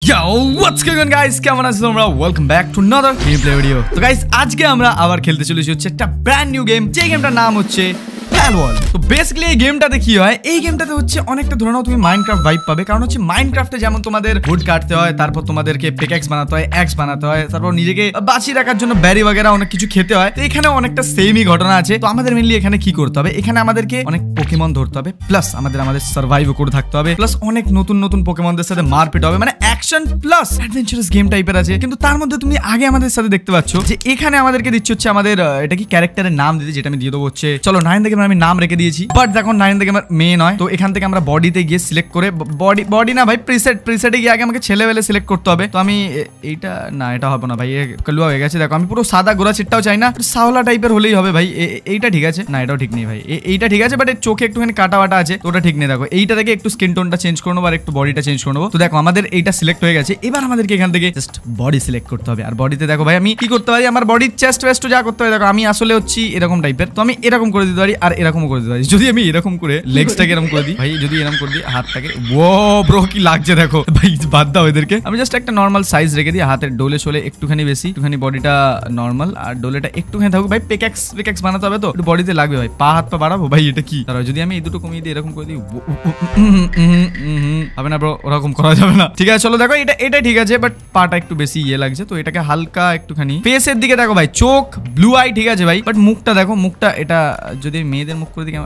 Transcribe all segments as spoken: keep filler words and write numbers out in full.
Yo, what's going on guys? কেমন আছো তোমরা? Welcome back to another gameplay video. তো গাইস আজকে আমরা আবার খেলতে চলেছি হচ্ছে একটা ব্র্যান্ড নিউ গেম, যে গেমটার নাম হচ্ছে Palworld। তো বেসিক্যালি এই গেমটাতে কি হয়, এই গেমটাতে হচ্ছে অনেকটা ধরে নাও তুমি মাইনক্রাফট ভাইব পাবে, কারণ হচ্ছে মাইনক্রাফটে যেমন তোমাদের উড কাটতে হয়, তারপর তোমাদেরকে পিকঅ্যাক্স বানাতে হয়, অ্যাক্স বানাতে হয়, তারপর নিজেকে বাঁচিয়ে রাখার জন্য ব্যারি वगैरह অনেক কিছু খেতে হয়। তো এখানে অনেকটা সেমই ঘটনা আছে। তো আমাদের মেইনলি এখানে কি করতে হবে, এখানে আমাদেরকে অনেক পোকেমন ধরতে হবে, প্লাস আমাদের আমাদের সার্ভাইভ করে থাকতে হবে, প্লাস অনেক নতুন নতুন পোকেমনদের সাথে মারপিট হবে, মানে অ্যাকশন প্লাস অ্যাডভেঞ্চারাস গেম টাইপের আছে। কিন্তু তার মধ্যে তুমি আগে আমাদের সাথে দেখতে পাচ্ছ যে এখানে আমাদেরকে দিচ্ছে হচ্ছে আমাদের এটা কি ক্যারেক্টারের নাম দিতে, যেটা আমি দিয়ে দেবো হচ্ছে, চলো নাইন থেকে আমি নাম রেখে দিয়েছি, বাট দেখো নাইন থেকে আমার মেয়ে নয়। তো এখান থেকে আমরা বডিতে গিয়ে সিলেক্ট করে, বডি বডি না ভাই, প্রিসেট প্রিসেটে গিয়ে আগে আমাকে ছেলেবেলে সিলেক্ট করতে হবে। তো আমি এইটা না, এটা হবে না ভাই, কালুয়া হয়ে গেছে। দেখো আমি পুরো সাদা গোরা চিটটাও চাই না, সাওলা টাইপের হলেই হবে ভাই। এইটা ঠিক আছে না, এটাও ঠিক নেই ভাই, এইটা ঠিক আছে, বাট চোখে একটুখানি কাটা বাটা আছে, তো ওটা ঠিক নেই। দেখো এইটা থেকে একটু স্কিন টোনটা চেঞ্জ করে নেবো আর একটু বডিটা চেঞ্জ করে নেবো। তো দেখো আমাদের এইটা সিলেক্ট হয়ে গেছে, এবার আমাদেরকে এখান থেকে জাস্ট বডি সিলেক্ট করতে হবে। আর বডিতে দেখো ভাই আমি কি করতে পারি, আমার বডির চেস্ট ওয়েস্ট যা করতে হয়, দেখো আমি আসলে হচ্ছি এরকম টাইপের, তো আমি এরকম করে দিতে পারি আর এরকম করে দিতে পারি। যদি আমি এরকম করে লেগসটাকে এরকম করে দিই ভাই, যদি এরকম করে দিই হাতটাকে, ও ব্রো কি লাগছে দেখো ভাই, বাদ দাও এদেরকে। আমি জাস্ট একটা নর্মাল সাইজ রেখে দিই, হাতের ডোলে চলে একটুখানি বেশি, একটুখানি বডিটা নর্মাল আর ডোলেটা একটুখানি থাকুক ভাই। পিকঅ্যাক্স পিকঅ্যাক্স বানাতে হবে, তো একটু বডিতে লাগবে ভাই, পা হাত পা বাড়াবো ভাই, এটা কি তারা যদি আমি এই দুটো কমিয়ে দিই, এরকম করে দিই, হবে না ব্রো, ওরকম করা যাবে না। ঠিক আছে চলো দেখো এটা এটা ঠিক আছে, বাট পাটা একটু বেশি ইয়ে লাগছে, তো এটাকে হালকা একটুখানি ফেসের দিকে দেখো ভাই, চোখ ব্লু আই ঠিক আছে ভাই, বাট মুখটা দেখো, মুখটা এটা যদি মেয়েদের মুখ করে দিই,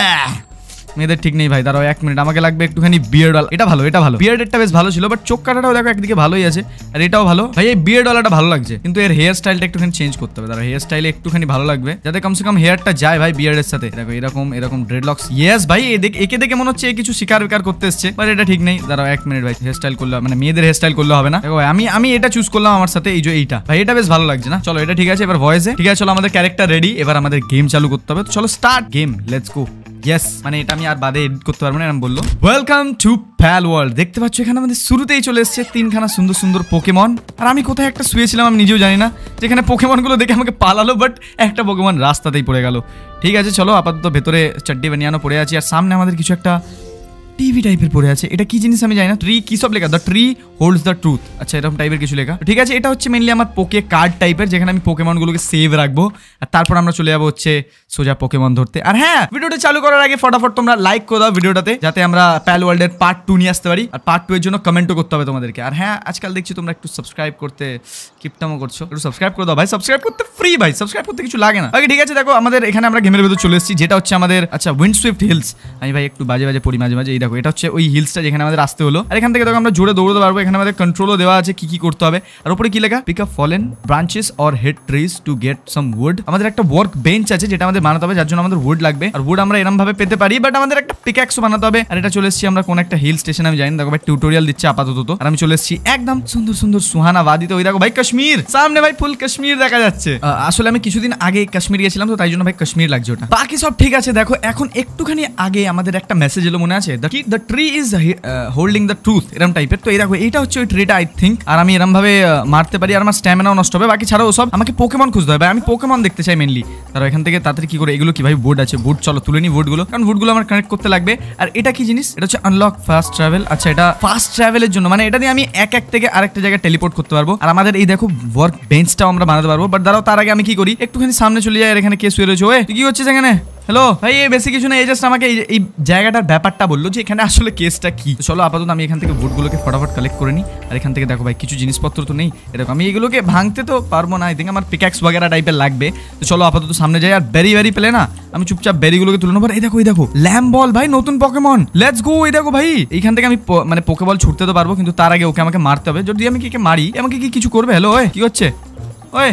মেয়েদের ঠিক নেই ভাই, দাঁড়াও এক মিনিট, আমাকে লাগবে একটুখানি বিয়ার্ড ওয়ালা। এটা ভালো, এটা ভালো, বিয়ার্ডেরটা বেশ ভালো ছিল, বাট চোখ কাটাটাও দেখো একদিকে ভালোই আছে, আর এটাও ভালো ভাই। এই বিয়ার্ড ওয়ালাটা ভালো লাগছে, কিন্তু এর হেয়ার স্টাইলটা একটুখানি চেঞ্জ করতে হবে। দাঁড়াও হেয়ার স্টাইলে একটুখানি ভালো লাগবে, যাতে কমসে কম হেয়ারটা যায় ভাই বিয়ার্ডের সাথে। দেখো এরকম এরকম ড্রেডলক্স, ইয়েস ভাই, একে দেখে মনে হচ্ছে কিছু শিকার বিকার করতে এসছে, বাট এটা ঠিক নেই। দাঁড়াও এক মিনিট ভাই, হেয়ার স্টাইল করলে মানে মেয়েদের হেয়ার স্টাইল করলে হবে না। দেখো ভাই আমি আমি এটা চুজ করলাম আমার সাথে, এই যে এইটা ভাই, এটা বেশ ভালো লাগছে না, চলো এটা ঠিক আছে। এবার ভয়েসে ঠিক আছে, চলো আমাদের ক্যারেক্টার রেডি, এবার আমাদের গেম চালু করতে হবে। তো চলো start game, let's go. Yes, মানে এটা আমি আর বাদে এডিট করতে পারবো না, এরকম বললো। Welcome to Palworld। দেখতে পাচ্ছ এখানে আমাদের শুরুতেই চলে এসেছে তিনখানা সুন্দর সুন্দর পোকেমন, আর আমি কোথায় একটা শুয়েছিলাম আমি নিজেও জানি না, যেখানে পোকেমনগুলো দেখে আমাকে পালালো, বাট একটা পোকেমন রাস্তাতেই পড়ে গেল। ঠিক আছে চলো, আপাতত ভেতরে চাড্ডি বানিয়ানো পড়ে আছে, আর সামনে আমাদের কিছু একটা টিভি টাইপের পড়ে আছে। এটা কি জিনিস আমি জানি না, ট্রি কি সব লেখা, the tree holds the truth, আচ্ছা এরকম টাইপের কিছু লেখা। ঠিক আছে, এটা হচ্ছে মেনলি আমার পোকে কার্ড টাইপের, যেখানে আমি পোকেমনগুলোকে সেভ রাখবো, আর তারপর আমরা চলে যাবো হচ্ছে সোজা পোকেমন ধরতে। আর হ্যাঁ, ভিডিওটা চালু করার আগে ফটাফট তোমরা লাইক করে দাও ভিডিওটাতে, যাতে আমরা Palworld এর পার্ট টু নিয়ে আসতে পারি, আর পার্ট টু এর জন্য কমেন্টও করতে হবে তোমাদেরকে। আর হ্যাঁ, আজকাল দেখছি তোমরা একটু সাবস্ক্রাইব করতে কিপটামো করছো, একটু সাবস্ক্রাইব করে দাও ভাই, সাবস্ক্রাইব করতে ফ্রি ভাই, সাবস্ক্রাইব করতে কিছু লাগে না। ওকে ঠিক আছে, দেখো আমাদের এখানে আমরা গেমের ভেতর চলে এসেছি, যেটা হচ্ছে আমাদের আচ্ছা উইন্ডসুইফট হিলস। আমি ভাই একটু বাজে বাজে পড়ি মাঝে মাঝে, এই দেখো এটা হচ্ছে ওই হিলসটা যেখানে আমাদের আসতে হলো, আর এখান থেকে দেখো আমরা জোরে দৌড়তে পারবো। এখানে আমাদের কন্ট্রোলও দেওয়া আছে কি কি করতে হবে, আর উপরে কি লেখা, pick up fallen branches or hit trees to get some wood. আমাদের একটা ওয়ার্ক বেঞ্চ আছে যেটা আমাদের বানাতে হবে, যার জন্য আমাদের উড লাগবে, আর উড আমরা এরকম ভাবে পেতে পারি, বাট আমাদের একটা পিকঅ্যাক্সও বানাতে হবে। আর এটা চলে এসেছি আমরা কোন একটা হিল স্টেশন, আমি জানি না, দেখো ভাই টিউটোরিয়াল দিচ্ছে আপাতত। আর আমি চলে এসেছি একদম সুন্দর সুন্দর সুহানা ওয়াদিতে, ওই দেখো ভাই কাশ্মীর, সামনে ভাই ফুল কাশ্মীর দেখা যাচ্ছে। আসলে আমি কিছুদিন আগে কাশ্মীর গেছিলাম, তো তাই জন্য ভাই কাশ্মীর লাগছে ওটা, বাকি সব ঠিক আছে। দেখো এখন একটুখানি আগে আমাদের একটা মেসেজ এলো, মনে আছে, the tree is holding the truth, এরকম টাইপের। তো এই দেখো এইটা হচ্ছে ওই ট্রিটা আই থিঙ্ক, আর আমি এরকম ভাবে মারতে পারি, আর আমার স্ট্যামিনাও নষ্ট হবে, বাকি ছাড়াও সব আমাকে পোকেমন খুঁজতে হবে, আমি পোকেমন দেখতে চাই মেনলি। তারা এখান থেকে তাড়াতাড়ি কি করে, এগুলো কি ভাই বোর্ড আছে, বোর্ড চলো তুলে নি বোর্ডগুলো, কারণ বোর্ডগুলো আমার কানেক্ট করতে লাগবে। আর এটা কি জিনিস, এটা হচ্ছে আনলক ফাস্ট ট্রাভেল, আচ্ছা এটা ফাস্ট ট্রাভেলের জন্য, মানে এটা দিয়ে আমি এক এক থেকে আরেকটা জায়গায় টেলিপোর্ট করতে পারবো। আর আমাদের এই দেখো ওয়ার্ক বেঞ্চটাও আমরা বানাতে পারবো, বাট দাঁড়াও তার আগে আমি কি করি, একটুখানি সামনে চলে যাই, আর এখানে কে শুয়ে রয়েছে, ওই কি হচ্ছে এখানে, হ্যালো ভাই, এই বেশি কিছু না, এই জাস্ট আমাকে এই জায়গাটার ব্যাপারটা বললো যে এখানে আসলে কেসটা কি। চলো আপাতত আমি এখান থেকে বুটগুলোকে ফটাফট কালেক্ট করে নিই, আর এখান থেকে দেখো ভাই কিছু জিনিসপত্র তো নেই, এরকম আমি এগুলোকে ভাঙতে তো পারবো না, আই থিঙ্ক আমার পিকঅ্যাক্স वगैरह টাইপের লাগবে। তো চলো আপাতত সামনে যাই, আর বেরি বেরি পেলে না আমি চুপচাপ বেরিগুলোকে তুলে নেবো। এই দেখো এই দেখো ল্যাম্ব বল ভাই, নতুন পোকেমন, লেটস গো। এই দেখো ভাই, এইখান থেকে আমি মানে পোকেবল ছুটতে তো পারবো, কিন্তু তার আগে ওকে আমাকে মারতে হবে। যদি আমি কি মারি, আমাকে কি কিছু করবে? হ্যালো ওই কি হচ্ছে, ওই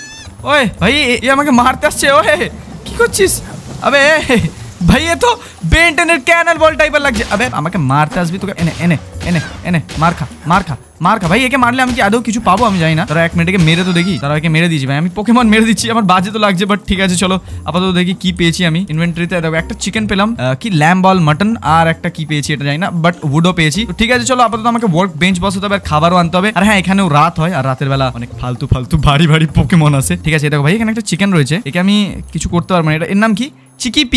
ওই ভাই এ আমাকে মারতে আসছে, ওই কি করছিস? আবে ভাই এ তো বেন্টেনের ক্যানল বল টাইপের লাগছে। আবে আমাকে মারতে আসবি তোকে, এনে এনে এনে এনে মার খা মার খা মার খা ভাই, একে মারলে আমি কি আদৌ কিছু পাবো আমি জানি না। তারা এক মিনিটকে মেরে তো দেখি, তারা একে মেরে দিয়েছি ভাই, আমি পোকেমন মেরে দিচ্ছি, আমার বাজে তো লাগছে, বাট ঠিক আছে চলো আপাতত দেখি কি পেয়েছি আমি ইনভেন্টরিতে। দেখো একটা চিকেন পেলাম, কি ল্যাম্ব বল মাটন, আর একটা কি পেয়েছি এটা জানি না, বাট উডও পেয়েছি। তো ঠিক আছে চলো আপাতত আমাকে ওয়ার্ক বেঞ্চ বসাতে হবে, আর খাবারও আনতে হবে। আর হ্যাঁ এখানেও রাত হয়, আর রাতের বেলা অনেক ফালতু ফালতু ভারী ভারী পোকেমন আছে। ঠিক আছে দেখো ভাই এখানে একটা চিকেন রয়েছে, একে আমি কিছু করতে পারবো না, এটা এর নাম কি, চিকিপি,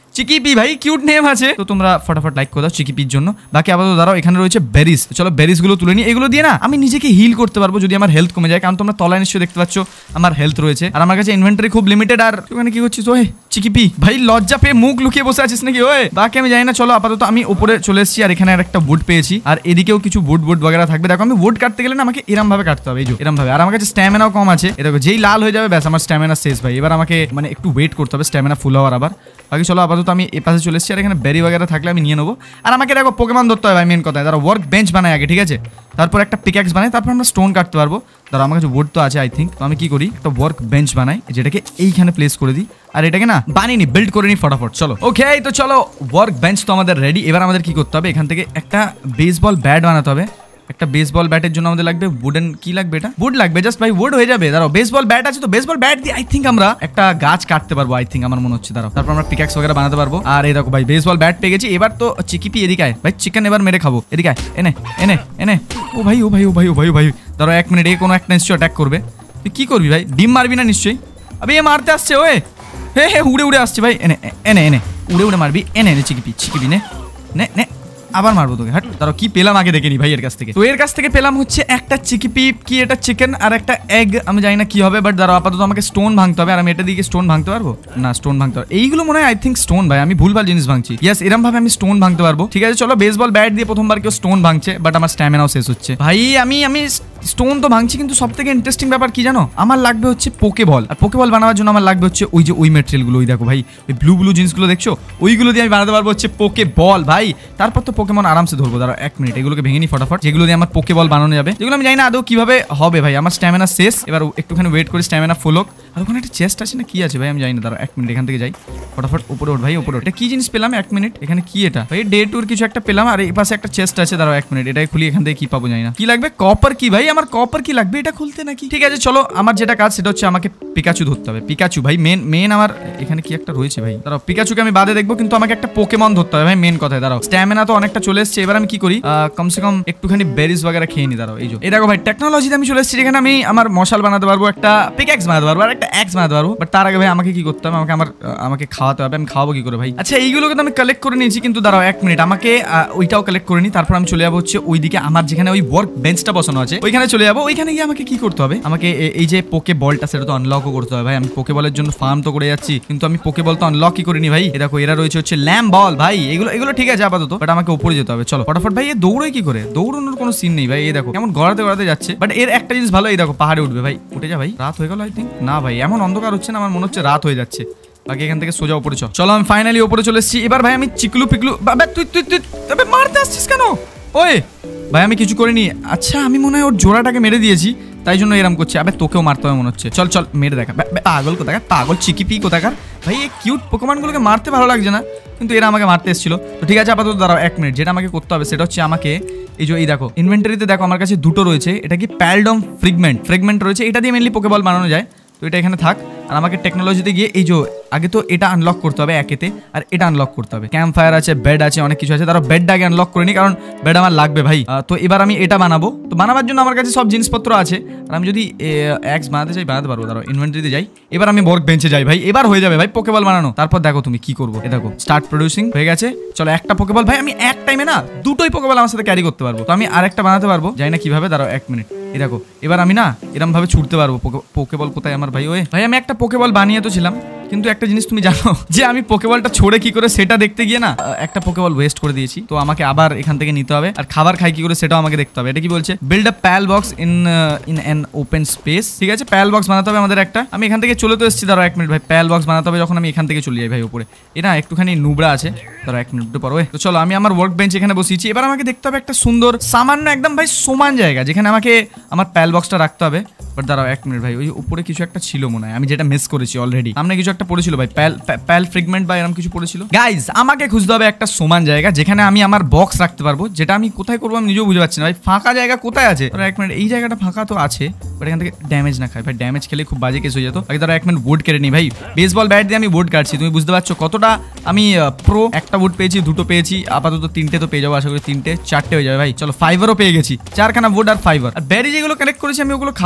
চিকিপি ভাই কিউট নেম আছে, তো তোমরা ফটাফট লাইক করে দাও চিকিপির জন্য। বাকি আপাতত দাঁড়াও, এখানে রয়েছে বেরিজ, চলো বেরিজ গুলো তুলে নিই। এগুলো দিয়ে না আমি নিজেকে হিল করতে পারবো যদি আমার হেলথ কমে যায়, কারণ তোমরা তলায় নিশ্চয়ই দেখতে পাচ্ছ আমার হেলথ রয়েছে, আর আমার কাছে ইনভেন্টরি খুব লিমিটেড। আর ওখানে কি করছিস ওই চিকিপি ভাই? লজ্জা পেয়ে মুখ লুকিয়ে বসে আছিস নাকি ওই? বাকি আমি জানি না, চলো আপাতত আমি উপরে চলে এসেছি, আর এখানে আর একটা উড পেয়েছি, আর এদিকেও কিছু উড উড বগেরা থাকবে। দেখো আমি উড কাটতে গেলে না আমাকে এরম ভাবে কাটতে হবে, এই যে এরম ভাবে। আর আমার কাছে স্ট্যামিনাও কম আছে, এ দেখো যেই লাল হয়ে যাবে ব্যাস আমার স্ট্যামিনা শেষ ভাই। এবার আমাকে মানে একটু ওয়েট করতে হবে স্ট্যামিনা ফুল হওয়ার আবার। বাকি চলো আপাতত আমি এ পাশে চলে এসেছি, আর এখানে বেরি বগেরা থাকলে আমি নিয়ে নেবো। আর আমাকে দেখো পোকেমন ধরতে হবে ভাই, মেন কথা। তারা ওয়ার্ক বেঞ্চ বানায় আগে, ঠিক আছে, তারপর একটা পিক্যাক্স বানাই, তারপর আমরা স্টোন কাটতে পারবো। ধরো আমার কাছে উড তো আছে আই থিঙ্ক, তো আমি কি করি একটা ওয়ার্ক বেঞ্চ বানাই, যেটাকে এইখানে প্লেস করে দিই, আর এটাকে না বানিয়ে নি বিল্ড করে নি ফটাফট। চলো ওকে, তো চলো ওয়ার্ক বেঞ্চ তো আমাদের রেডি। এবার আমাদের কি করতে হবে, এখান থেকে একটা বেসবল ব্যাট বানাতে হবে। একটা বেসবল ব্যাটের জন্য আমাদের লাগবে উডেন, কি লাগবে এটা উড লাগবে, জাস্ট ভাই উড হয়ে যাবে। দাঁড়াও বেসবল ব্যাট আছে, তো বেসবল ব্যাট দিয়ে আই থিঙ্ক আমরা একটা গাছ কাটতে পারবো আই থিঙ্ক, আমার মনে হচ্ছে। দাঁড়াও তারপর আমরা পিক্যাক্স বগেরা বানাতে পারবো। আর এই দেখো ভাই বেসবল ব্যাট পেয়ে গেছি। এবার তো চিকিপি এদিকে আয় ভাই, চিকেন এবার মেরে খাবো, এদিকে আয়, এনে এনে এনে। ও ভাই ও ভাই ও ভাই ও ভাই ও ভাই, ধরো এক মিনিট, এ কোনো একটা নিশ্চয়ই অ্যাটাক করবে। তুই কি করবি ভাই, ডিম মারবি না নিশ্চয়ই? আবে এ মারতে আসছে ওয়ে, হে হে উড়ে উড়ে আসছে ভাই, এনে এনে এনে উড়ে উড়ে মারবি, এনে এনে চিকিপি চিকিপি নে নে নে, আবার মারবো তোকে। হাট, তারও কি পেলাম আগে দেখে নি ভাই এর কাছ থেকে। তো এর কাছ থেকে পেলাম হচ্ছে একটা চিকিপি, কি এটা চিকেন, আর একটা এগ। আমি জানি না কি হবে, বাট দাঁড়াও আপাতত আমাকে স্টোন ভাঙতে হবে। আর আমি এটা দিকে স্টোন ভাঙতে পারবো না, স্টোন ভাঙতে পারবো এইগুলো মনে হয় আই থিঙ্ক স্টোন ভাই, আমি ভুলভাল জিনিস ভাঙছি। ইয়েস এরম ভাবে আমি স্টোন ভাঙতে পারবো। ঠিক আছে চলো, বেসবল ব্যাট দিয়ে প্রথমবার কেউ স্টোন ভাঙছে, বাট আমার স্ট্যামিনাও শেষ হচ্ছে ভাই। আমি আমি স্টোন তো ভাঙছি, কিন্তু সব থেকে ইন্টারেস্টিং ব্যাপার কি জানো, আমার লাগবে হচ্ছে পোকেবল। আর পোকেবল বানাবার জন্য আমার লাগবে হচ্ছে ওই যে ওই ম্যাটেরিয়াল গুলো, ওই দেখো ভাই ওই ব্লু ব্লু জিনিসগুলো দেখছো, ওইগুলো দিয়ে আমি বানাতে পারবো হচ্ছে পোকেবল ভাই। তারপর তো পোকেমন আরামসে ধরবো। দাঁড়াও এক মিনিট, এগুলোকে ভেঙে নি ফটাফট, যেগুলো দিয়ে আমার পোকেবল বানানো যাবে, যেগুলো আমি জানি না আদৌ কিভাবে হবে ভাই। আমার স্ট্যামিনা শেষ, এবার একটুখানি ওয়েট করি স্ট্যামিনা ফুল হোক। আর ওখানে একটা চেস্ট আছে না কি আছে ভাই, আমি জানি না। দাঁড়াও এক মিনিট, এখান থেকে যাই ফটাফট উপরে ওঠ ভাই, উপরে ওঠ। এটা কি জিনিস পেলাম এক মিনিট, এখানে কি এটা ভাই, ডে টুর কিছু একটা পেলাম। আর এই পাশে একটা চেস্ট আছে, দাঁড়াও এক মিনিট, এটাই খুলি, এখান থেকে কি পাবো জানি না। কি লাগবে কপার কি ভাই, আমার কপার কি লাগবে এটা খুলতে নাকি? ঠিক আছে চলো, আমার যেটা কাজ সেটা হচ্ছে আমাকে পিকাচু ধরতে হবে। পিকাচু ভাই মেন মেন আমার এখানে কি একটা রয়েছে ভাই, দাঁড়াও পিকাচুকে আমি বাদে দেখবো, কিন্তু আমাকে একটা পোকেমন ধরতে হবে ভাই মেন কথায়। দাঁড়াও স্ট্যামিনা তো অনেকটা চলে এসছে, এবার আমি কি করি কমসে কম একটুখানি বেরিজ বগেরা খেয়ে নি। দাঁড়াও এই যে এই দেখো ভাই টেকনোলজিতে আমি চলে এসেছি, যেখানে আমি আমার মশাল বানাতে পারবো, একটা পিক্যাক্স বানাতে পারবো, আর একটা অ্যাক্স বানাতে পারবো। বাট তার আগে ভাই আমাকে কি করতে হবে, আমাকে আমার আমাকে খাওয়াতে হবে। আমি খাওয়াবো কি করে ভাই? আচ্ছা এইগুলোকে তো আমি কালেক্ট করে নিয়েছি, কিন্তু দাঁড়াও এক মিনিট, আমাকে ওইটাও কালেক্ট করে নিই। তারপর আমি চলে যাবো হচ্ছে ওইদিকে, আমার যেখানে ওই ওয়ার্ক বেঞ্চটা বসানো আছে ওইখানে চলে যাবো। ওইখানে গিয়ে আমাকে কি করতে হবে, আমাকে এই যে পোকে বলটা সেটা তো আনলকও করতে হবে ভাই। আমি পোকে বলের জন্য ফার্ম তো করে যাচ্ছি, কিন্তু আমি পোকে বল তো আনলকই করিনি ভাই। এই দেখো এরা রয়েছে হচ্ছে ল্যাম বল ভাই, এগুলো এগুলো ঠিক আছে আপাতত, বাট আমাকে উপরে যেতে হবে। চলো ফটাফট ভাই, এ দৌড়োয় কি করে, দৌড়ানোর কোনো সিন নেই ভাই। এই দেখো কেমন গড়াতে গড়াতে যাচ্ছে, বাট এর একটা জিনিস ভালো, এই দেখো পাহাড়ে উঠবে ভাই, উঠে যা ভাই। রাত হয়ে গেল আই থিঙ্ক, না ভাই এমন অন্ধকার হচ্ছে না, আমার মনে হচ্ছে রাত হয়ে যাচ্ছে। বাকি এখান থেকে সোজা উপরে চল। চলো আমি ফাইনালি উপরে চলে এসেছি। এবার ভাই আমি চিকলু পিকলু, বাবা তুই তুই তুই তবে মারতে আসছিস কেন ওই ভাই? আমি কিছু করিনি। আচ্ছা আমি মনে হয় ওর জোড়াটাকে মেরে দিয়েছি, তাই জন্য এরম করছে। আবে তোকেও মারতে হবে মনে হচ্ছে, চল চল মেরে দেখা। পাগল কোথাকার, পাগল চিকিপি কোথাকার ভাই। এই কিউট পোকেমনগুলোকে মারতে ভালো লাগছে না, কিন্তু এরা আমাকে মারতে এসেছিল। তো ঠিক আছে আপাতত দাঁড়াও এক মিনিট, যেটা আমাকে করতে হবে সেটা হচ্ছে আমাকে এই যে এই দেখো ইনভেন্টরিতে দেখো আমার কাছে দুটো রয়েছে, এটা কি প্যালডম ফ্রিগমেন্ট ফ্রিগমেন্ট রয়েছে, এটা দিয়ে মেনলি পোকেবল বানানো যায়। তো এটা এখানে থাক, আর আমাকে টেকনোলজিতে গিয়ে এই যে আগে তো এটা আনলক করতে হবে একেতে, আর এটা আনলক করতে হবে। ক্যাম্প ফায়ার আছে, বেড আছে, অনেক কিছু আছে। তারপর বেডটা আগে আনলক করে নি, কারণ বেড আমার লাগবে ভাই। তো এবার আমি এটা বানাবো, তো বানাবার জন্য আমার কাছে সব জিনিসপত্র আছে। আর আমি যদি এক্স বানাতে চাই বানাতে পারবো। দাঁড়াও ইনভেন্টরিতে যাই, এবার আমি ওয়ার্ক বেঞ্চে যাই ভাই, এবার হয়ে যাবে ভাই পোকেবল বানানো। তারপর দেখো তুমি কি করবো, এ দেখো স্টার্ট প্রডিউসিং হয়ে গেছে। চলো একটা পোকেবল ভাই, আমি এক টাইমে না দুটোই পোকেবল আমার সাথে ক্যারি করতে পারবো। তো আমি আরেকটা বানাতে পারবো, জানি না কিভাবে। দাঁড়াও এক মিনিট, এই দেখো এবার আমি না এরম ভাবে ছুটতে পারবো। পোকেবল কোথায় আমার ভাই? ওই ভাই আমি একটা পোকেবল বানিয়ে তো ছিলাম, কিন্তু একটা জিনিস তুমি জানো যে আমি পোকেবলটা ছড়ে কি করে সেটা দেখতে গিয়ে না একটা পোকেবল ওয়েস্ট করে দিয়েছি। তো আমাকে আবার এখান থেকে নিতে হবে, আর খাবার খাই কি করে সেটাও আমাকে দেখতে হবে। এটা কি বলছে, build a pal box in in an open space. ঠিক আছে প্যাল বক্স বানাতে হবে আমাদের একটা। আমি এখান থেকে চলে তো এসেছি, দাঁড়াও এক মিনিট ভাই, প্যাল বক্স বানাতে হবে যখন আমি এখান থেকে চলে যাই ভাই উপরে। এটা একটুখানি নুবড়া আছে, দাঁড়াও এক মিনিট পর। তো চলো আমি আমার ওয়ার্ক বেঞ্চ এখানে বসিয়েছি। এবার আমাকে দেখতে হবে একটা সুন্দর সামান্য একদম ভাই সমান জায়গা, যেখানে আমাকে আমার প্যাল বক্সটা রাখতে হবে। বাট দাঁড়াও এক মিনিট ভাই, ওই উপরে কিছু একটা ছিল মনে হয়, আমি যেটা মিস করেছি অলরেডি। সামনে কিছু একটা পড়েছিল ভাই, প্যাল প্যাল ফ্রিগমেন্ট বা এরকম কিছু পড়েছিল। গাইজ আমাকে খুঁজতে হবে একটা সমান জায়গা, যেখানে আমি আমার বক্স রাখতে পারবো। যেটা আমি কোথায় করবো আমি নিজেও বুঝতে পারছি না ভাই, ফাঁকা জায়গা কোথায় আছে। এক মিনিট, এই জায়গাটা ফাঁকা তো আছে, বাট এখান থেকে ড্যামেজ না খাই ভাই, ড্যামেজ খেলে খুব বাজে কেস হয়ে যেত। আগে ধরো এক মিনিট উড কেটে নি ভাই, বেসবল ব্যাট দিয়ে আমি উড কাটছি, তুমি বুঝতে পারছো কতটা আমি প্রো। একটা উড পেয়েছি, দুটো পেয়েছি, আপাতত তিনটে তো পেয়ে যাবো আশা করি, তিনটে চারটে হয়ে যাবে ভাই। চলো ফাইবারও পেয়ে গেছি, চারখানা উড আর ফাইবার। আর ব্যারি যেগুলো কালেক্ট করেছি আমি ওগুলো খাবো কি করে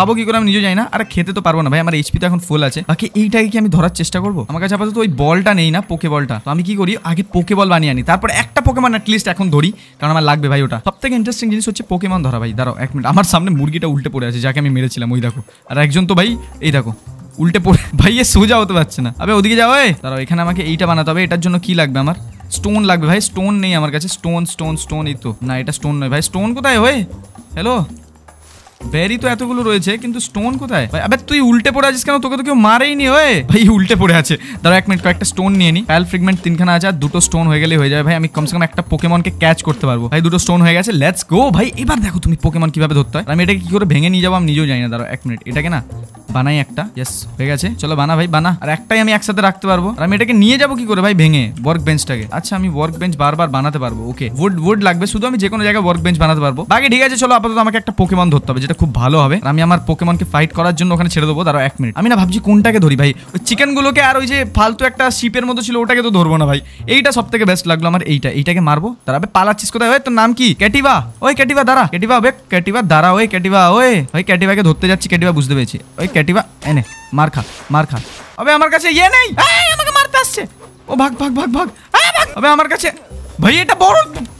আমি নিজে যাই না। আরে খেতে তো পারবো না ভাই, আমার এইচপি তো এখন ফুল আছে। বাকি এইটাকে কি আমি ধরার চেষ্টা করবো? আমার কাছে আপাতত ওই বলটা নেই না, পোকে বলটা। তো আমি কি করি, আগে পোকে বল বানিয়ে আনি, তারপর একটা পোকেমন অ্যাটলিস্ট এখন ধরি, কারণ আমার লাগবে ভাই ওটা। সব থেকে ইন্টারেস্টিং জিনিস হচ্ছে পোকেমন ধরা ভাই। দাঁড়াও এক মিনিট, আমার সামনে মুরগিটা উল্টে পড়ে আছে যাকে আমি মেরেছিলাম, ওই দেখো। আর একজন তো ভাই এই দেখো উল্টে পড়ে ভাই, এ সোজা হতে পারছে না। আবে ওদিকে যাও। দাঁড়াও, এখানে আমাকে এইটা বানাতে হবে। এটার জন্য কি লাগবে আমার? স্টোন লাগবে ভাই। স্টোন নেই আমার কাছে। স্টোন স্টোন স্টোন এই তো না, এটা স্টোন নয় ভাই। স্টোন কোথায় হয়? হ্যালো, বেরি তো এতগুলো রয়েছে, কিন্তু স্টোন কোথায় ভাই? আবে তুই উল্টে পড়ে আছিস কেন? তোকে তো কেউ মারেই নি। ওয়ে ভাই উল্টে পড়ে আছে। দাঁড়াও এক মিনিট, কয়েকটা স্টোন নিয়ে নি। প্যাল ফ্রিগমেন্ট তিনখানা আছে, আর দুটো স্টোন হয়ে গেলে হয়ে যাবে ভাই। আমি কমসে কম একটা পোকেমনকে ক্যাচ করতে পারবো ভাই। দুটো স্টোন হয়ে গেছে, লেটস গো ভাই। এবার দেখো তুমি পোকেমন কিভাবে ধরতে হয়। আমি এটাকে কি করে ভেঙে নিয়ে যাবো আমি নিজেও জানি না। দাঁড়াও এক মিনিট, এটাকে না বানাই একটা। ইয়েস, হয়ে গেছে। চলো বানা ভাই, বানা। আর একটাই আমি একসাথে রাখতে পারবো। আর আমি এটাকে নিয়ে যাবো কি করে ভাই ভেঙে ওয়ার্ক বেঞ্চটাকে? আচ্ছা, আমি ওয়ার্ক বেঞ্চ বারবার বানাতে পারবো। ওকে, উড উড লাগবে শুধু, আমি যে কোনো জায়গায় ওয়ার্ক বেঞ্চ বানাতে পারবো। বাকি ঠিক আছে, চলো আপাতত আমাকে একটা পোকেমন ধরতে হবে, যেটা খুব ভালো হবে। আমি আমার পোকেমনকে ফাইট করার জন্য ওখানে ছেড়ে দেবো। দাঁড়াও এক মিনিট, আমি না ভাবছি কোনটাকে ধরি ভাই। ওই চিকেনগুলোকে আর ওই যে ফালতু একটা শিপের মতো ছিল ওটাকে তো ধরবো না ভাই। এইটা সব থেকে বেস্ট লাগলো আমার, এইটা। এইটাকে মারবো। দাঁড়াবে, পালাচ্ছিস কোথায়? ওই তোর নাম কি? ক্যাটিভা। ওই ক্যাটিভা দাঁড়া, ক্যাটিভা বে, ক্যাটিভা দাঁড়া। ওই ক্যাটিভা, ওই ভাই ক্যাটিভাকে ধরতে যাচ্ছি। ক্যাটিভা বুঝতে পেরেছি। ওই ক্যাটিভা এনে মার খা, মার খা। আবে আমার কাছে ইয়ে নেই, আমাকে মারতে আসছে। ও ভাগ ভাগ ভাগ ভাগ। আবে আমার কাছে ভাই এটা বড়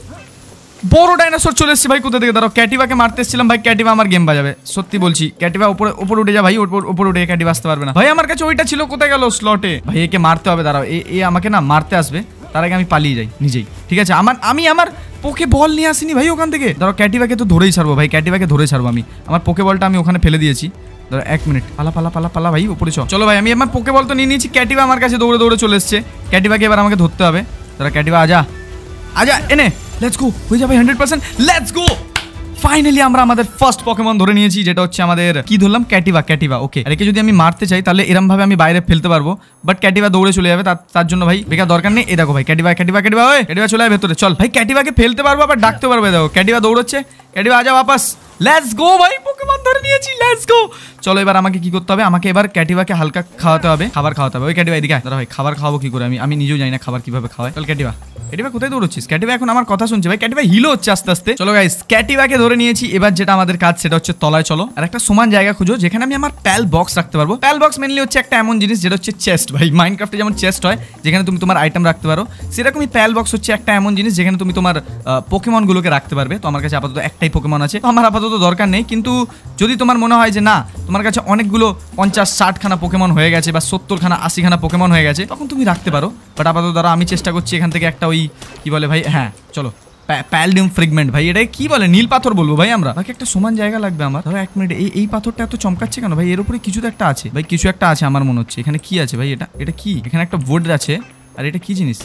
বড় ডাইনোসর চলে এসেছে ভাই। কোথা থেকে? দাঁড়াও, ক্যাটিভাকে মারতে এসেছিলাম ভাই। ক্যাটিভা আমার গেম বাজাবে, সত্যি বলছি। ক্যাটিভা উপরে উপরে উঠে যা ভাই, উপরে উঠে। ক্যাটিভা আসতে পারবে না ভাই। আমার কাছে ওইটা ছিল, কোথায় গেল স্লটে? ভাই একে মারতে হবে। দাঁড়াও, এ আমাকে না মারতে আসবে, তার আগে আমি পালিয়ে যাই নিজেই। ঠিক আছে, আমার আমি আমার পোকে বল নিয়ে আসিনি ভাই ওখান থেকে। দাঁড়াও, ক্যাটিভাকে তো ধরেই ছাড়বো ভাই। ক্যাটিভাকে ধরে ছাড়বো আমি। আমার পোকে বলটা আমি ওখানে ফেলে দিয়েছি। ধরো এক মিনিট, পালা পালা পালা পালা ভাই, উপরে চ। চলো ভাই, আমি আমার পোকে বল তো নিয়ে নিয়েছি। ক্যাটিভা আমার কাছে দৌড়ে দৌড়ে চলে এসছে। ক্যাটিভাকে এবার আমাকে ধরতে হবে। দাঁড়া ক্যাটিভা, আজা আজা এনে, লেটস গো। হয়ে যাবে hundred percent, let's go. Finally আমরা আমাদের ফার্স্ট পোকেমন ধরে নিয়েছি, যেটা হচ্ছে আমাদের কি ধরলাম? ক্যাটিভা। ক্যাটিভা ওকে। আর একে যদি আমি মারতে চাই তাহলে এরম ভাবে আমি বাইরে ফেলতে পারবো, বাট ক্যাটিভা দৌড়ে চলে যাবে। তার জন্য ভাই বেকার দরকার নেই। এই দেখো ভাই, ক্যাটিভা ক্যাটিভা ক্যাটিভা, ওই ক্যাটিভা চলে যায় ভেতরে। চল ভাই, ক্যাটিভাকে ফেলতে পারবো আবার ডাকতে পারবো। দেখো ক্যাটিভা দৌড়চ্ছে। ক্যাটিভা আজা বাপাস, লেটস গো ভাই, পোকেমন ধরে নিয়েছি, লেটস গো। চলো এবার আমাকে কি করতে হবে? আমাকে এবার ক্যাটিভাকে হালকা খাওয়াতে হবে, খাবার খাওয়াতে হবে। ওই ক্যাটিভা এদিকে দাঁড়া ভাই, খাবার খাওয়াবো কি করে? আমি আমি নিজেও জানি না খাবার কিভাবে খাওয়াই। চল ক্যাটিভা, ক্যাটিভা কোথায় দৌড়চ্ছিস? ক্যাটিভা এখন আমার কথা শুনছে ভাই। ক্যাটিভা হিলো হচ্ছে আস্তে আস্তে। চলো গাইস, ক্যাটিভাকে ধরে নিয়েছি। এবার যেটা আমাদের কাজ সেটা হচ্ছে তলায় চলো, আর একটা সমান জায়গা খুঁজো যেখানে আমি আমার প্যাল বক্স রাখতে পারবো। প্যাল বক্স মেনলি হচ্ছে একটা এমন জিনিস যেটা হচ্ছে চেস্ট ভাই। মাইনক্রাফটে যেমন চেস্ট হয় যেখানে তুমি তোমার আইটেম রাখতে পারো, সেরকমই প্যাল বক্স হচ্ছে একটা এমন জিনিস যেখানে তুমি তোমার পোকেমন গুলোকে রাখতে পারবে। তো আমার কাছে আপাতত একটাই পোকেমন আছে, তো আমার আপাতত দরকার নেই। কিন্তু যদি তোমার মনে হয় যে না, তোমার কাছে অনেকগুলো পঞ্চাশ ষাট খানা পোকেমন হয়ে গেছে বা সত্তর খানা আশি খানা পোকেমন হয়ে গেছে, তখন তুমি রাখতে পারো। বাট আপাতত দ্বারা আমি চেষ্টা করছি এখান থেকে একটা ওই কি বলে ভাই, হ্যাঁ চলো প্যালডিয়াম ফ্রিগমেন্ট ভাই, এটাই কি বলে, নীল পাথর বলবো ভাই আমরা। বাকি একটা সমান জায়গা লাগবে আমার। ধরো এক মিনিট, এই এই পাথরটা এত চমকাচ্ছে কেন ভাই? এর উপরে কিছু তো একটা আছে ভাই, কিছু একটা আছে আমার মনে হচ্ছে। এখানে কি আছে ভাই? এটা এটা কি? এখানে একটা বোর্ড আছে, আর এটা কি জিনিস?